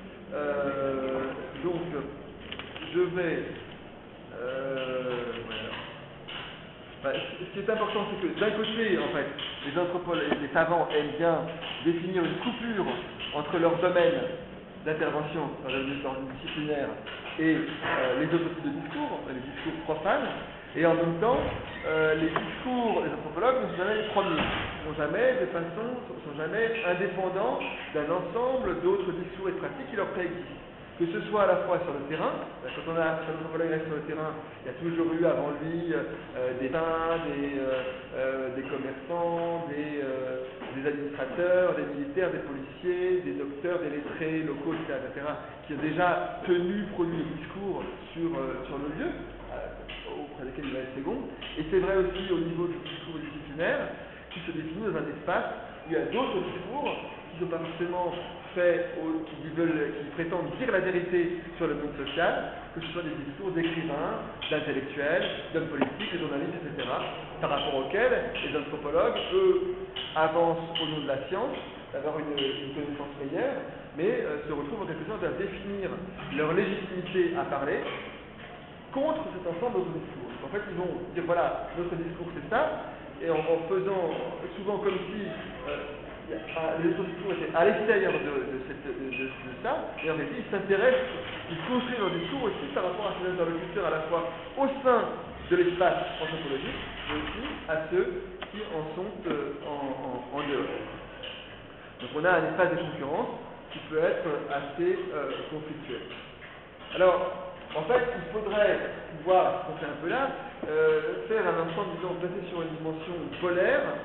Speaker 2: Euh, donc, je vais. Euh, voilà. Enfin, ce qui est important, c'est que d'un côté, en fait, les anthropologues, les savants aiment bien définir une coupure entre leur domaine d'intervention dans le domaine disciplinaire et euh, les autres types de discours, les discours profanes, et en même temps, euh, les discours des anthropologues ne sont jamais les premiers, ne sont jamais de façon, ne sont jamais indépendants d'un ensemble d'autres discours et pratiques qui leur préexistent. Que ce soit à la fois sur le terrain, quand on a un anthropologue reste sur le terrain, il y a toujours eu avant lui euh, des peintres, des, euh, euh, des commerçants, des, euh, des administrateurs, des militaires, des policiers, des docteurs, des lettrés locaux, et cetera, et cetera, qui ont déjà tenu, produit des discours sur, euh, sur le lieu, euh, auprès desquels il va être second. Et c'est vrai aussi au niveau du discours disciplinaire, qui se définit dans un espace où il y a d'autres discours qui ne sont pas forcément faits, au, qui, veulent, qui prétendent dire la vérité sur le monde social, que ce soit des discours d'écrivains, d'intellectuels, d'hommes politiques, de journalistes, et cetera, par rapport auxquels les anthropologues, eux, avancent au nom de la science, d'avoir une, une connaissance meilleure, mais euh, se retrouvent en quelque sorte à définir leur légitimité à parler contre cet ensemble d'autres discours. En fait, ils vont dire, voilà, notre discours c'est ça, et en, en faisant souvent comme si euh, les autres discours étaient à l'extérieur de, de, cette, de, de, de ça, et en réalité, ils s'intéressent, ils construisent leur discours aussi par rapport à ces interlocuteurs à la fois au sein de l'espace anthropologique, mais aussi à ceux qui en sont euh, en, en, en dehors. Donc on a un espace de concurrence qui peut être assez euh, conflictuel. Alors, en fait, il faudrait pouvoir, ce qu'on fait un peu là, euh, faire un ensemble, disons, placé sur une dimension polaire,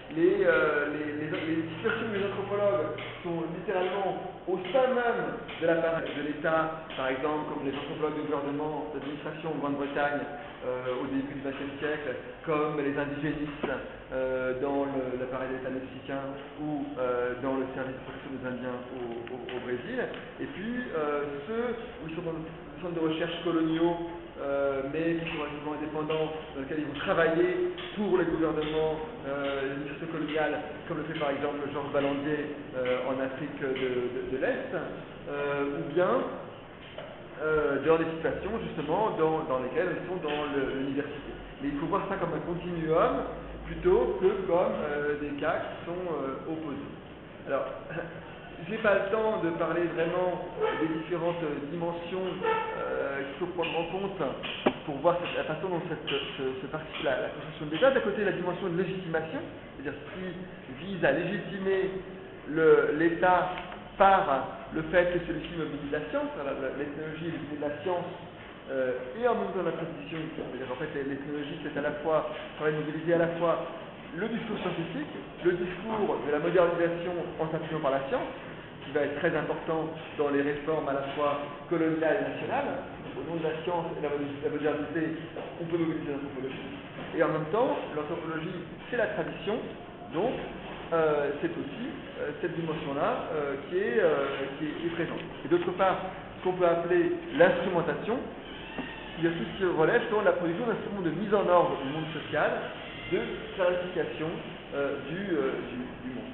Speaker 2: les, euh, les, les, les situations où les anthropologues sont littéralement au sein même de l'appareil de l'État, par exemple, comme les anthropologues de gouvernement, d'administration en Grande-Bretagne euh, au début du vingtième siècle, comme les indigénistes euh, dans le, l'appareil d'État mexicain ou euh, dans le service de protection des Indiens au, au, au Brésil, et puis euh, ceux où ils sont dans le centre de recherche coloniaux, Euh, mais qui sont relativement indépendants, dans lesquels ils vont travailler pour les gouvernements, euh, les administrations coloniales, comme le fait par exemple Georges Ballandier euh, en Afrique de, de, de l'Est, euh, ou bien euh, dans des situations justement dans, dans lesquelles ils sont dans le, l'université. Mais il faut voir ça comme un continuum plutôt que comme euh, des cas qui sont euh, opposés. Alors, j'ai pas le temps de parler vraiment des différentes dimensions euh, qu'il faut prendre en compte pour voir cette, la façon dont cette, ce, ce participe la, la construction de l'État. D'un côté, la dimension de légitimation, c'est-à-dire ce qui vise à légitimer le, l'État par le fait que celui-ci mobilise la science, l'ethnologie et la science, euh, et en même temps la tradition. C'est-à-dire en fait, l'ethnologie, c'est à la fois, ça va mobiliser à la fois le discours scientifique, le discours de la modernisation en s'appuyant par la science, qui va être très important dans les réformes à la fois coloniales et nationales. Au nom de la science et de la modernité, on peut mobiliser l'anthropologie. Et en même temps, l'anthropologie, c'est la tradition, donc euh, c'est aussi euh, cette dimension-là euh, qui, est, euh, qui, est, qui est présente. Et d'autre part, ce qu'on peut appeler l'instrumentation, c'est-à-dire tout ce qui relève sur la production d'instruments de mise en ordre du monde social, de clarification euh, du, euh, du, du monde.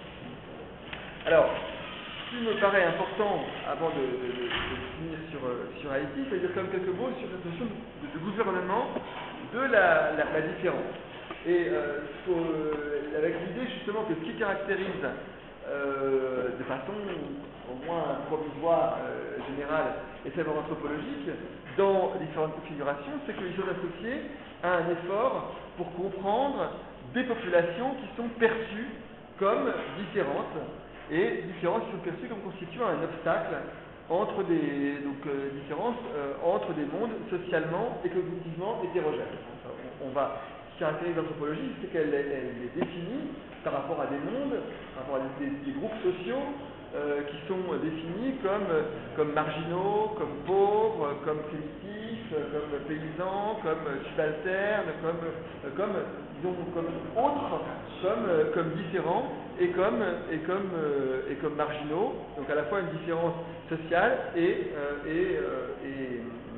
Speaker 2: Alors, ce qui me paraît important, avant de, de, de, de finir sur, sur Haïti, c'est de dire quand même quelques mots sur cette notion de, de gouvernement de la, la, la différence. Et euh, faut, avec l'idée justement que ce qui caractérise euh, de façon au moins provisoire, euh, générale, et savoir anthropologique, dans différentes configurations, c'est qu'ils sont associés à un effort pour comprendre des populations qui sont perçues comme différentes, et différences qui sont perçues comme constituant un obstacle entre des donc, euh, différences euh, entre des mondes socialement et cognitivement hétérogènes. On, on va, ce qui caractérise l'anthropologie, c'est qu'elle elle les définit par rapport à des mondes, par rapport à des, des, des groupes sociaux euh, qui sont définis comme, comme marginaux, comme pauvres, comme primitifs, comme paysans, comme subalternes, comme, comme, disons, comme autres, comme, comme différents et comme, et, comme, et comme marginaux. Donc à la fois une différence sociale et, et, et,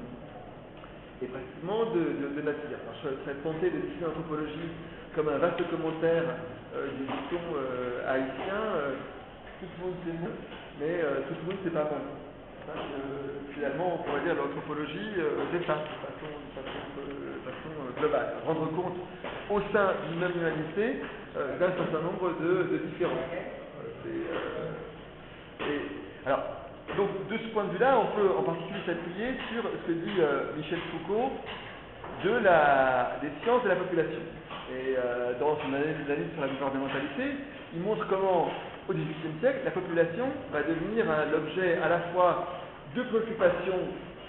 Speaker 2: et pratiquement de, de, de nature. Alors, je serais tenté de définir l'anthropologie comme un vaste commentaire euh, du dicton euh, haïtien. Euh, tout le monde c'est bon, mais euh, tout le monde c'est pas bon. Hein, euh, finalement, on pourrait dire l'anthropologie euh, c'est ça, de façon, de façon, de façon euh, globale. Rendre compte au sein d'une même humanité euh, d'un certain nombre de, de différences. Euh, euh, et, alors, donc, de ce point de vue-là, on peut en particulier s'appuyer sur ce que dit euh, Michel Foucault de la, des sciences de la population. Et euh, dans son analyse sur la gouvernementalité, il montre comment, au dix-huitième siècle, la population va devenir un, l'objet à la fois de préoccupations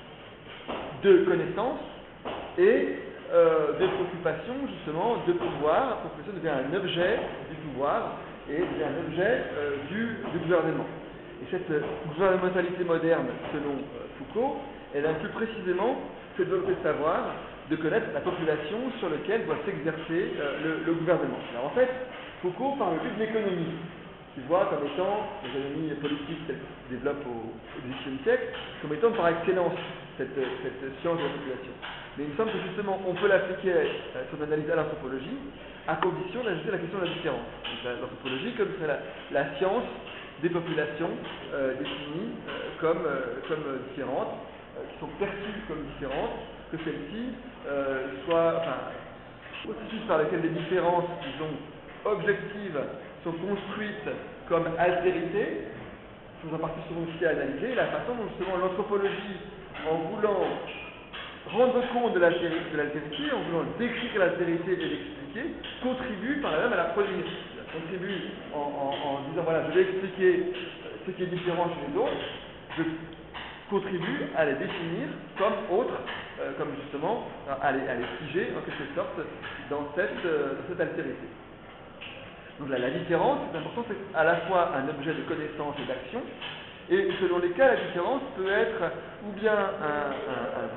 Speaker 2: de connaissances et euh, de préoccupations justement de pouvoir. La population devient un objet du pouvoir et devient un objet euh, du, du gouvernement. Et cette gouvernementalité moderne, selon euh, Foucault, elle inclut précisément cette volonté de savoir, de connaître la population sur laquelle doit s'exercer euh, le, le gouvernement. Alors en fait, Foucault parle plus de l'économie, qu'il voit comme étant, l'économie politique telle qu'elle se développe au dix-huitième siècle, comme étant par excellence cette, cette science de la population. Mais il me semble que justement, on peut l'appliquer à son analyse à l'anthropologie, à condition d'ajouter la question de la différence. Donc, l'anthropologie comme c'est la, la science des populations euh, définies euh, comme, euh, comme euh, différentes, euh, qui sont perçues comme différentes, que celles-ci euh, soient, enfin, processus par lesquels les différences, disons, objectives, sont construites comme altérité, faisant partie souvent aussi à analyser, la façon dont justement l'anthropologie, en voulant rendre compte de l'altérité, de l'altérité, en voulant décrire l'altérité et l'expliquer, contribue par la même à la produire. Contribue en, en, en disant voilà, je vais expliquer ce qui est différent chez les autres, je contribue à les définir comme autres, euh, comme justement à les, à les figer en quelque sorte dans cette, euh, dans cette altérité. Donc là, la différence, c'est important, c'est à la fois un objet de connaissance et d'action, et selon les cas, la différence peut être ou bien un, un, un,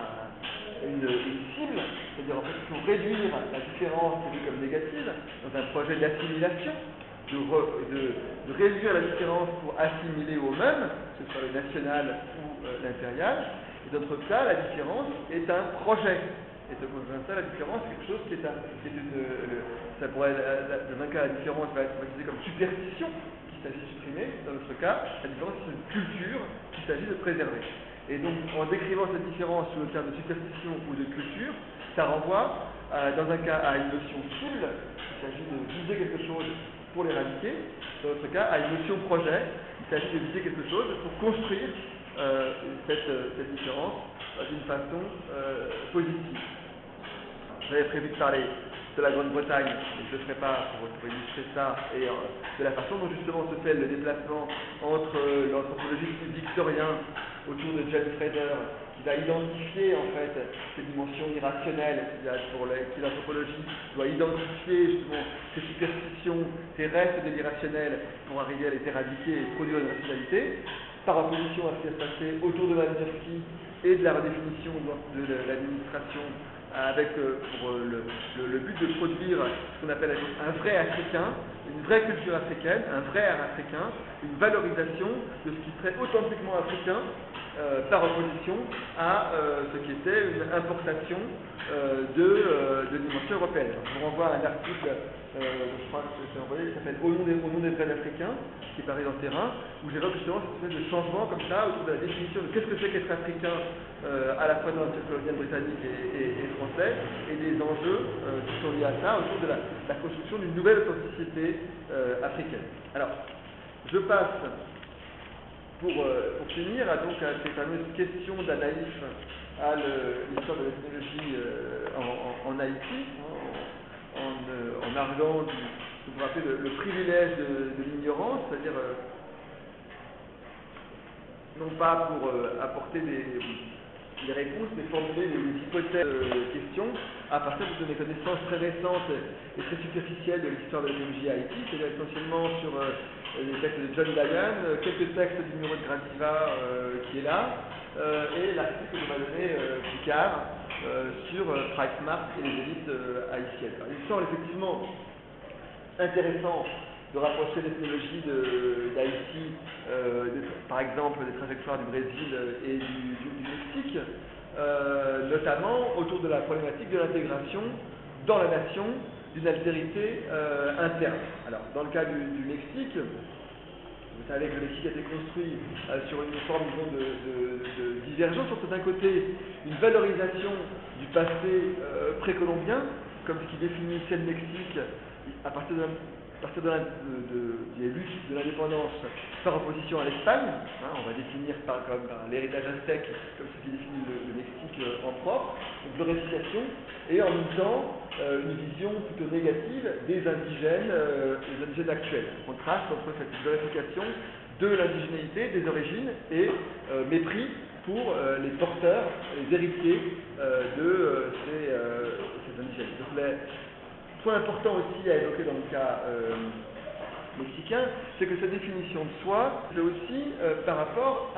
Speaker 2: un, une, une cible, c'est-à-dire en fait, il faut réduire la différence qui est vue comme négative dans un projet d'assimilation, de, re, de, de réduire la différence pour assimiler au même, que ce soit le national ou euh, l'impérial, et d'autre cas, la différence est un projet. Et donc, dans ça, la différence, c'est quelque chose qui est, un, qui est une. Le, ça pourrait, dans un cas, la différence va être utilisée comme superstition, qu'il s'agit de supprimer. Dans l'autre cas, la différence, c'est une culture qu'il s'agit de préserver. Et donc, en décrivant cette différence sous le terme de superstition ou de culture, ça renvoie, euh, dans un cas, à une notion cible, il s'agit de viser quelque chose pour l'éradiquer. Dans l'autre cas, à une notion projet, il s'agit de viser quelque chose pour construire euh, cette, cette différence euh, d'une façon euh, positive. J'avais prévu de parler de la Grande-Bretagne, mais je ne le ferai pas pour, pour illustrer ça, et euh, de la façon dont justement se fait le déplacement entre euh, l'anthropologie victorien autour de James Fraser, qui va identifier en fait ces dimensions irrationnelles qu'il y a pour les, qui l'anthropologie doit identifier justement ces superstitions, ces restes de l'irrationnel pour arriver à les éradiquer et produire une rationalité, par opposition à ce qui va se passer autour de Malinowski et de la redéfinition de l'administration avec euh, pour euh, le, le, le but de produire ce qu'on appelle un vrai africain, une vraie culture africaine, un vrai art africain, une valorisation de ce qui serait authentiquement africain euh, par opposition à euh, ce qui était une importation euh, de, euh, de dimension européenne. Je vous renvoie à un article, euh, je crois que c'est envoyé, qui s'appelle Au nom des, au nom des vrais africains, qui est paru dans Terrain, où j'évoque justement cette espèce de changement comme ça autour de la définition de qu'est-ce que c'est qu'être africain euh, à la fois dans l'Empire colonial britannique et, et, et français, et des enjeux euh, qui sont liés à ça autour de la, la construction d'une nouvelle authenticité euh, africaine. Alors, je passe pour, euh, pour finir à, donc, à ces fameuses questions d'Anaïs à l'histoire de l'ethnologie euh, en, en, en Haïti, en, en, euh, en arguant du, ce que vous rappelez le, le privilège de, de l'ignorance, c'est-à-dire euh, non pas pour euh, apporter des, des réponses, mais formuler des, des hypothèses de questions à partir de mes connaissances très récentes et très superficielles de l'histoire de l'ethnologie à Haïti, c'est-à-dire essentiellement sur euh, les textes de John Dayan, euh, quelques textes du numéro de Gradiva euh, qui est là, euh, et l'article que m'a donné euh, Picard euh, sur euh, Price Mart et les élites euh, haïtiennes. Alors, il semble effectivement intéressant de rapprocher l'ethnologie d'Haïti, euh, par exemple des trajectoires du Brésil et du, du, du Mexique, euh, notamment autour de la problématique de l'intégration dans la nation d'une altérité euh, interne. Alors, dans le cas du, du Mexique, vous savez que le Mexique a été construit euh, sur une forme disons, de, de, de divergence entre d'un côté une valorisation du passé euh, précolombien, comme ce qui définissait le Mexique à partir de, à partir de, la, de, de des luttes de l'indépendance par opposition à l'Espagne, hein, on va définir par, comme par l'héritage aztèque comme ce qui définit le, le Mexique euh, en propre, donc glorification, et en même temps euh, une vision plutôt négative des indigènes, euh, des indigènes actuels. On contraste entre cette glorification de l'indigénéité, des origines, et euh, mépris pour euh, les porteurs, les héritiers euh, de euh, ces, euh, ces indigènes. Donc, les, point important aussi à évoquer dans le cas euh, mexicain, c'est que cette définition de soi, c'est aussi euh, par rapport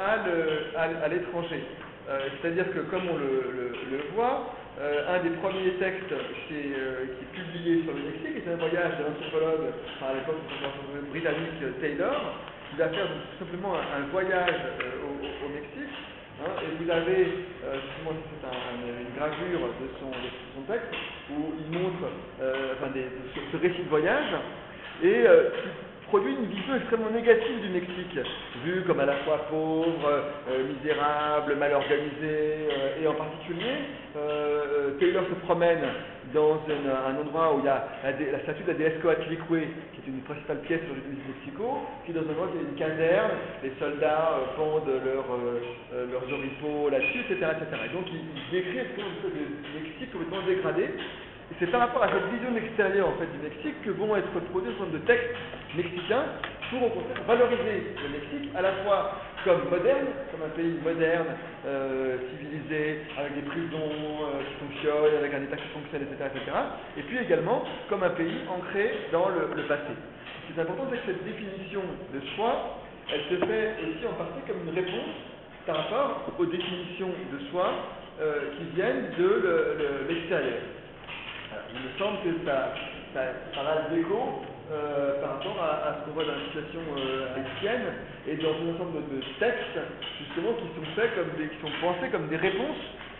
Speaker 2: à l'étranger. Euh, C'est-à-dire que, comme on le, le, le voit, euh, un des premiers textes qui est, euh, qui est publié sur le Mexique est un voyage de l'anthropologue, à l'époque britannique Taylor, qui va faire tout simplement un, un voyage euh, au, au Mexique. Hein, et vous avez, euh, justement, c'est un, un, une gravure de son, de son texte où il montre euh, enfin des, de ce, ce récit de voyage et euh, qui produit une vision extrêmement négative du Mexique, vu comme à la fois pauvre, euh, misérable, mal organisé, euh, et en particulier, euh, Taylor se promène dans une, un endroit où il y a la, la statue de la déesse Coatlicue, qui est une des principales pièces sur le Mexico, qui est dans un endroit qui est une caserne, les soldats euh, pendent leur, euh, leurs oripeaux là-dessus, et cetera, et cetera. Et donc il, il décrit une espèce de Mexique complètement dégradé, Et c'est par rapport à cette vision extérieure en fait, du Mexique que vont être produits un certain nombre de textes mexicains pour au contraire valoriser le Mexique à la fois comme moderne, comme un pays moderne, euh, civilisé, avec des prisons euh, qui fonctionnent, avec un État qui fonctionne, et cetera, et cetera. Et puis également comme un pays ancré dans le, le passé. Ce qui est important, c'est que cette définition de soi, elle se fait aussi en partie comme une réponse par rapport aux définitions de soi euh, qui viennent de le, le, l'extérieur. Alors, il me semble que ça, ça, ça a d'écho euh, par rapport à, à ce qu'on voit dans la situation euh, haïtienne et dans un ensemble de, de textes justement qui sont faits comme des, qui sont pensés comme des réponses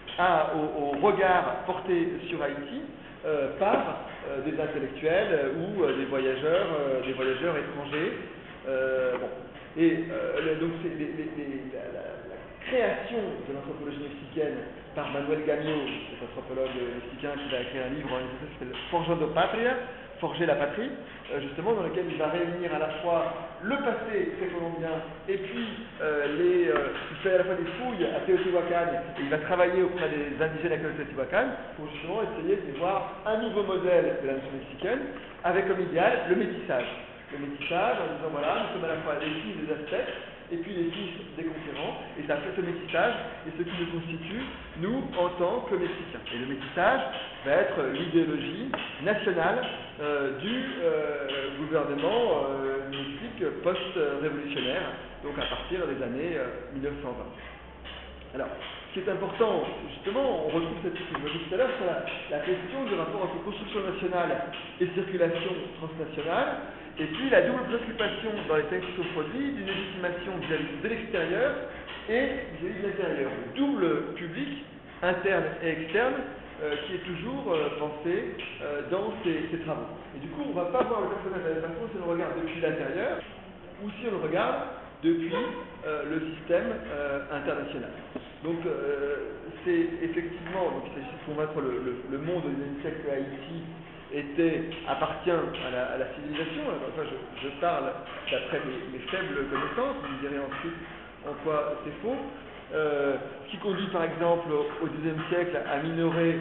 Speaker 2: à, au, au regard porté sur Haïti euh, par euh, des intellectuels euh, ou euh, des voyageurs, euh, des voyageurs étrangers. Euh, bon. Et euh, donc c'est les, les, les, la, la, la création de l'anthropologie mexicaine par Manuel Gagno, cet anthropologue mexicain qui va écrire un livre en qui s'appelle Forjando Patria, Forger la patrie, euh, justement dans lequel il va réunir à la fois le passé précolombien et puis euh, les, euh, il fait à la fois des fouilles à Teotihuacan et il va travailler auprès des indigènes à Teotihuacan pour justement essayer de voir un nouveau modèle de la nation mexicaine avec comme idéal le métissage. Le métissage en disant voilà, nous sommes à la fois les fils des Aztèques et puis les fils des conquérants, et ça fait ce métissage et ce qui nous constitue, nous, en tant que Mexicains. Et le métissage va être l'idéologie nationale euh, du euh, gouvernement euh, mexique post-révolutionnaire, donc à partir des années euh, mille neuf cent vingt. Alors, ce qui est important, justement, on retrouve cette ce que je disais tout à l'heure sur la, la question du rapport entre construction nationale et circulation transnationale, et puis la double préoccupation dans les textes qui sont produits d'une légitimation vis-à-vis de l'extérieur et vis-à-vis de l'intérieur. Le double public, interne et externe, euh, qui est toujours euh, pensé euh, dans ces, ces travaux. Et du coup, on ne va pas voir le personnage de la même façon si on le regarde depuis l'intérieur ou si on le regarde depuis euh, le système euh, international. Donc, euh, c'est effectivement, donc il s'agit de convaincre le, le, le monde au dix-neuvième siècle que Haïti était, appartient à la, à la civilisation. Enfin, je, je parle d'après mes, mes faibles connaissances, vous me direz ensuite en quoi c'est faux. Euh, ce qui conduit par exemple au dix-neuvième siècle à minorer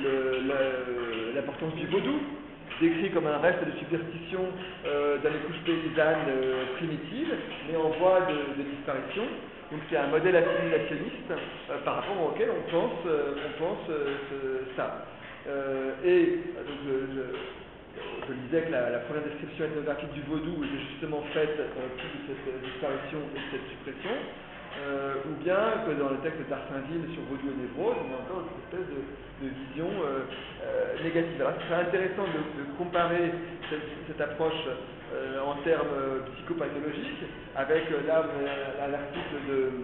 Speaker 2: l'importance du vaudou, décrit comme un reste de superstition euh, dans les couches paysannes euh, primitives, mais en voie de, de disparition. Donc c'est un modèle assimilationniste euh, par rapport auquel on pense, euh, on pense euh, ce, ça. Euh, et donc je, je, je disais que la, la première description ethnographique du vaudou était justement faite euh, plus de cette disparition et de cette suppression. Euh, ou bien que dans le texte d'Arsainville sur Vaudou et Névrose, on a encore une espèce de, de vision euh, euh, négative. Alors, ce serait intéressant de, de comparer cette, cette approche euh, en termes psychopathologiques avec euh, là, l'article de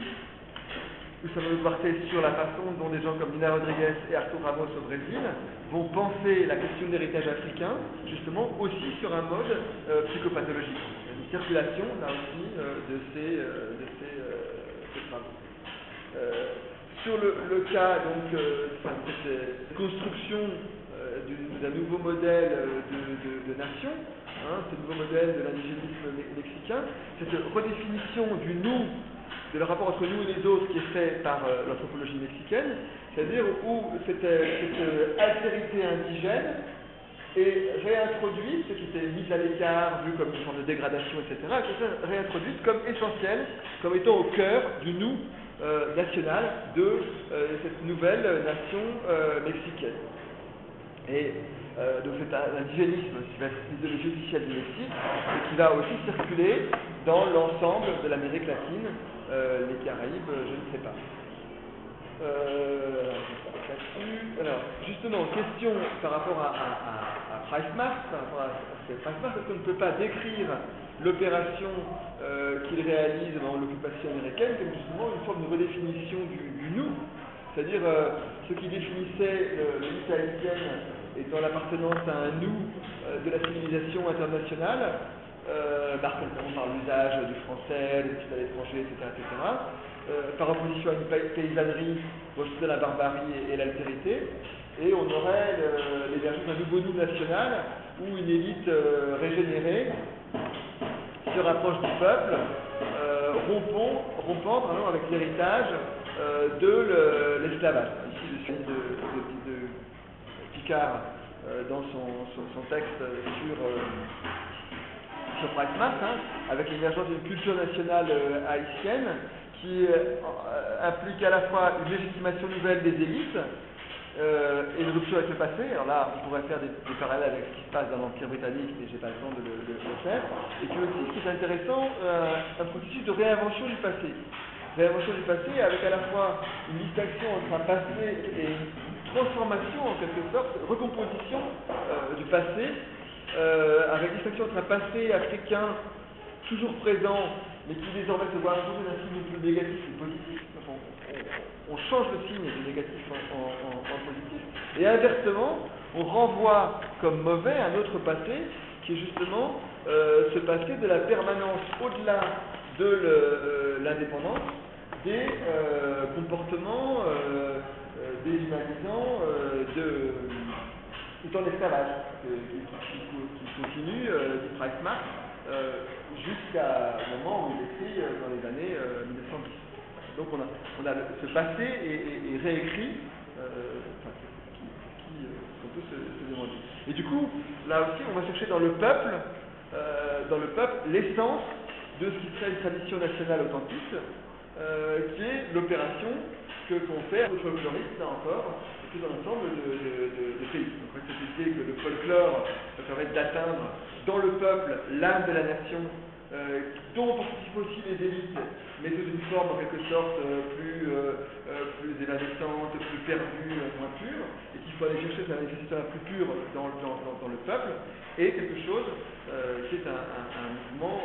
Speaker 2: Gustavo Duarte sur la façon dont des gens comme Nina Rodriguez et Arthur Ramos au Brésil vont penser la question de l'héritage africain, justement aussi sur un mode euh, psychopathologique. Une circulation, là aussi, euh, de ces, euh, de ces euh, Euh, sur le, le cas donc euh, cette construction euh, d'un nouveau modèle de, de, de nation, hein, ce nouveau modèle de l'indigénisme mexicain, cette redéfinition du nous, de le rapport entre nous et les autres qui est fait par euh, l'anthropologie mexicaine, c'est-à-dire où cette, cette altérité indigène est réintroduite, ce qui était mis à l'écart, vu comme une forme de dégradation, et cetera, est réintroduite comme essentielle, comme étant au cœur du nous euh, national de euh, cette nouvelle nation euh, mexicaine. Et euh, donc c'est un indigénisme qui va être l'idéologie officielle du Mexique, et qui va aussi circuler dans l'ensemble de l'Amérique latine, euh, les Caraïbes, je ne sais pas. Euh, alors, justement, question par rapport à, à, à, à Price-Mars, par rapport à, à Price-Mars, est-ce qu'on ne peut pas décrire l'opération euh, qu'il réalise dans l'occupation américaine comme justement une forme de redéfinition du, du nous, c'est-à-dire euh, ce qui définissait l'élite haïtienne étant l'appartenance à un nous euh, de la civilisation internationale, euh, marqué notamment par l'usage du français, des titres à l'étranger, et cetera, et cetera. Euh, par opposition à une paysannerie rejetée la barbarie et, et l'altérité, et on aurait l'émergence d'un nouveau nous national où une élite euh, régénérée se rapproche du peuple, euh, rompant, rompant pardon, avec l'héritage euh, de l'esclavage. Ici, je suis de, de, de Picard euh, dans son, son, son texte sur, euh, sur Pragmat, hein, avec l'émergence d'une culture nationale euh, haïtienne qui euh, implique à la fois une légitimation nouvelle des élites euh, et une rupture avec le passé. Alors là, on pourrait faire des, des parallèles avec ce qui se passe dans l'Empire britannique, mais j'ai pas le temps de le, de le faire. Et puis aussi, ce qui est intéressant, euh, un processus de réinvention du passé. Réinvention du passé avec à la fois une distinction entre un passé et une transformation, en quelque sorte, recomposition euh, du passé, euh, avec distinction entre un passé africain toujours présent, mais qui désormais se voit imposer d'un signe plus négatif ou positif. Donc on, on, on change le signe du négatif en, en, en, en positif. Et inversement, on renvoie comme mauvais un autre passé, qui est justement euh, ce passé de la permanence au-delà de l'indépendance des euh, comportements euh, euh, déshumanisants euh, de, tout en esclavage, qui, qui, qui continue, euh, dit Price-Marx, euh, jusqu'à un moment où il écrit euh, dans les années euh, mille neuf cent dix. Donc on a, on a le, ce passé est, est, est réécrit, euh, enfin, qui, qui euh, qu'on peut se, se demander. Et du coup, là aussi, on va chercher dans le peuple, euh, dans le peuple, l'essence de ce qui serait une tradition nationale authentique, euh, qui est l'opération que qu'ont fait les folkloristes, là encore, et tout un ensemble de, de, de, de pays. Donc cette idée que le folklore permet d'atteindre dans le peuple l'âme de la nation, euh, dont participent aussi les élites, mais sous une forme en quelque sorte euh, plus, euh, euh, plus évanescente, plus perdue, euh, moins pure, et qu'il faut aller chercher sa manifestation la plus pure dans, dans, dans, dans le peuple, et quelque chose euh, qui est un, un, un mouvement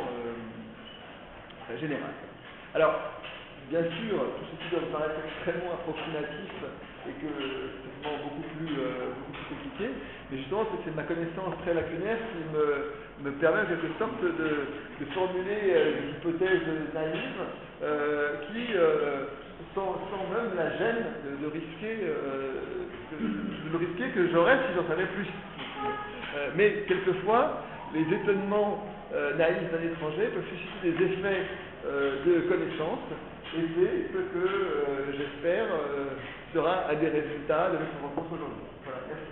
Speaker 2: euh, général. Alors, bien sûr, tout ceci doit me paraître extrêmement approximatif et que c'est beaucoup plus, euh, beaucoup plus compliqué, mais justement c'est ma connaissance très lacunaire qui me, me permet en quelque sorte de, de formuler euh, des hypothèses naïves euh, qui, euh, sans, sans même la gêne de, de risquer, euh, de, de le risquer que j'aurais si j'en savais plus. Euh, mais quelquefois, les étonnements euh, naïfs d'un étranger peuvent susciter des effets euh, de connaissance. Et c'est ce que euh, j'espère euh, sera un des résultats de notre rencontre aujourd'hui. Voilà, merci.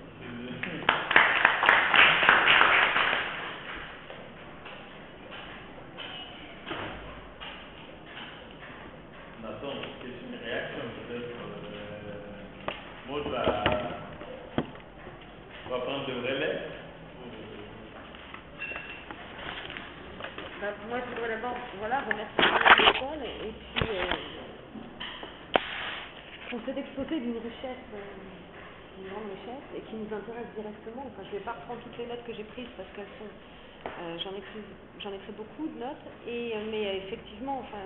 Speaker 1: On attend une réaction peut-être. Euh, Maud va, va prendre le relais.
Speaker 4: Bah, moi, je voudrais d'abord voilà, remercier l'école et puis euh, pour cet exposé d'une richesse, euh, une grande richesse et qui nous intéresse directement. Enfin, je ne vais pas reprendre toutes les notes que j'ai prises parce qu'elles sont, euh, j'en ai pris, j'en ai pris beaucoup de notes. Et euh, mais effectivement, enfin,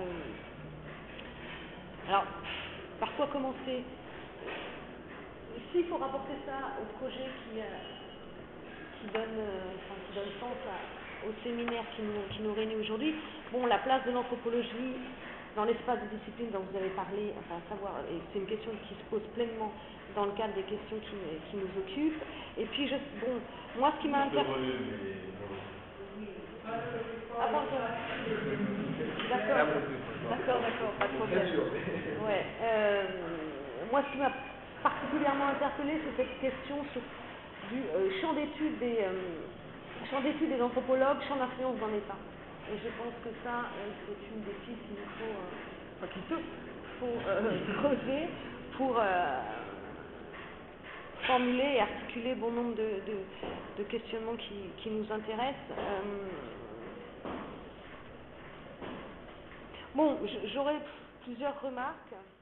Speaker 4: euh, alors par quoi commencer? S'il faut rapporter ça au projet qui, euh, qui donne, euh, enfin, qui donne sens à au séminaire qui nous, qui nous réunit aujourd'hui. Bon, la place de l'anthropologie dans l'espace de discipline dont vous avez parlé, enfin, à savoir, c'est une question qui se pose pleinement dans le cadre des questions qui, qui nous occupent. Et puis, je, bon, moi, ce qui m'a intéressé... Ah, pardon. D'accord, d'accord, d'accord, pas de problème. Ouais, euh, moi, ce qui m'a particulièrement interpellé, c'est cette question sur du euh, champ d'études des... Euh, champ d'études des anthropologues, champ d'influence dans l'État. Et je pense que ça, euh, c'est une des pistes qu'il nous faut, euh, enfin qu'il peut, faut euh, creuser pour euh, formuler et articuler bon nombre de, de, de questionnements qui, qui nous intéressent. Euh, bon, j'aurais plusieurs remarques.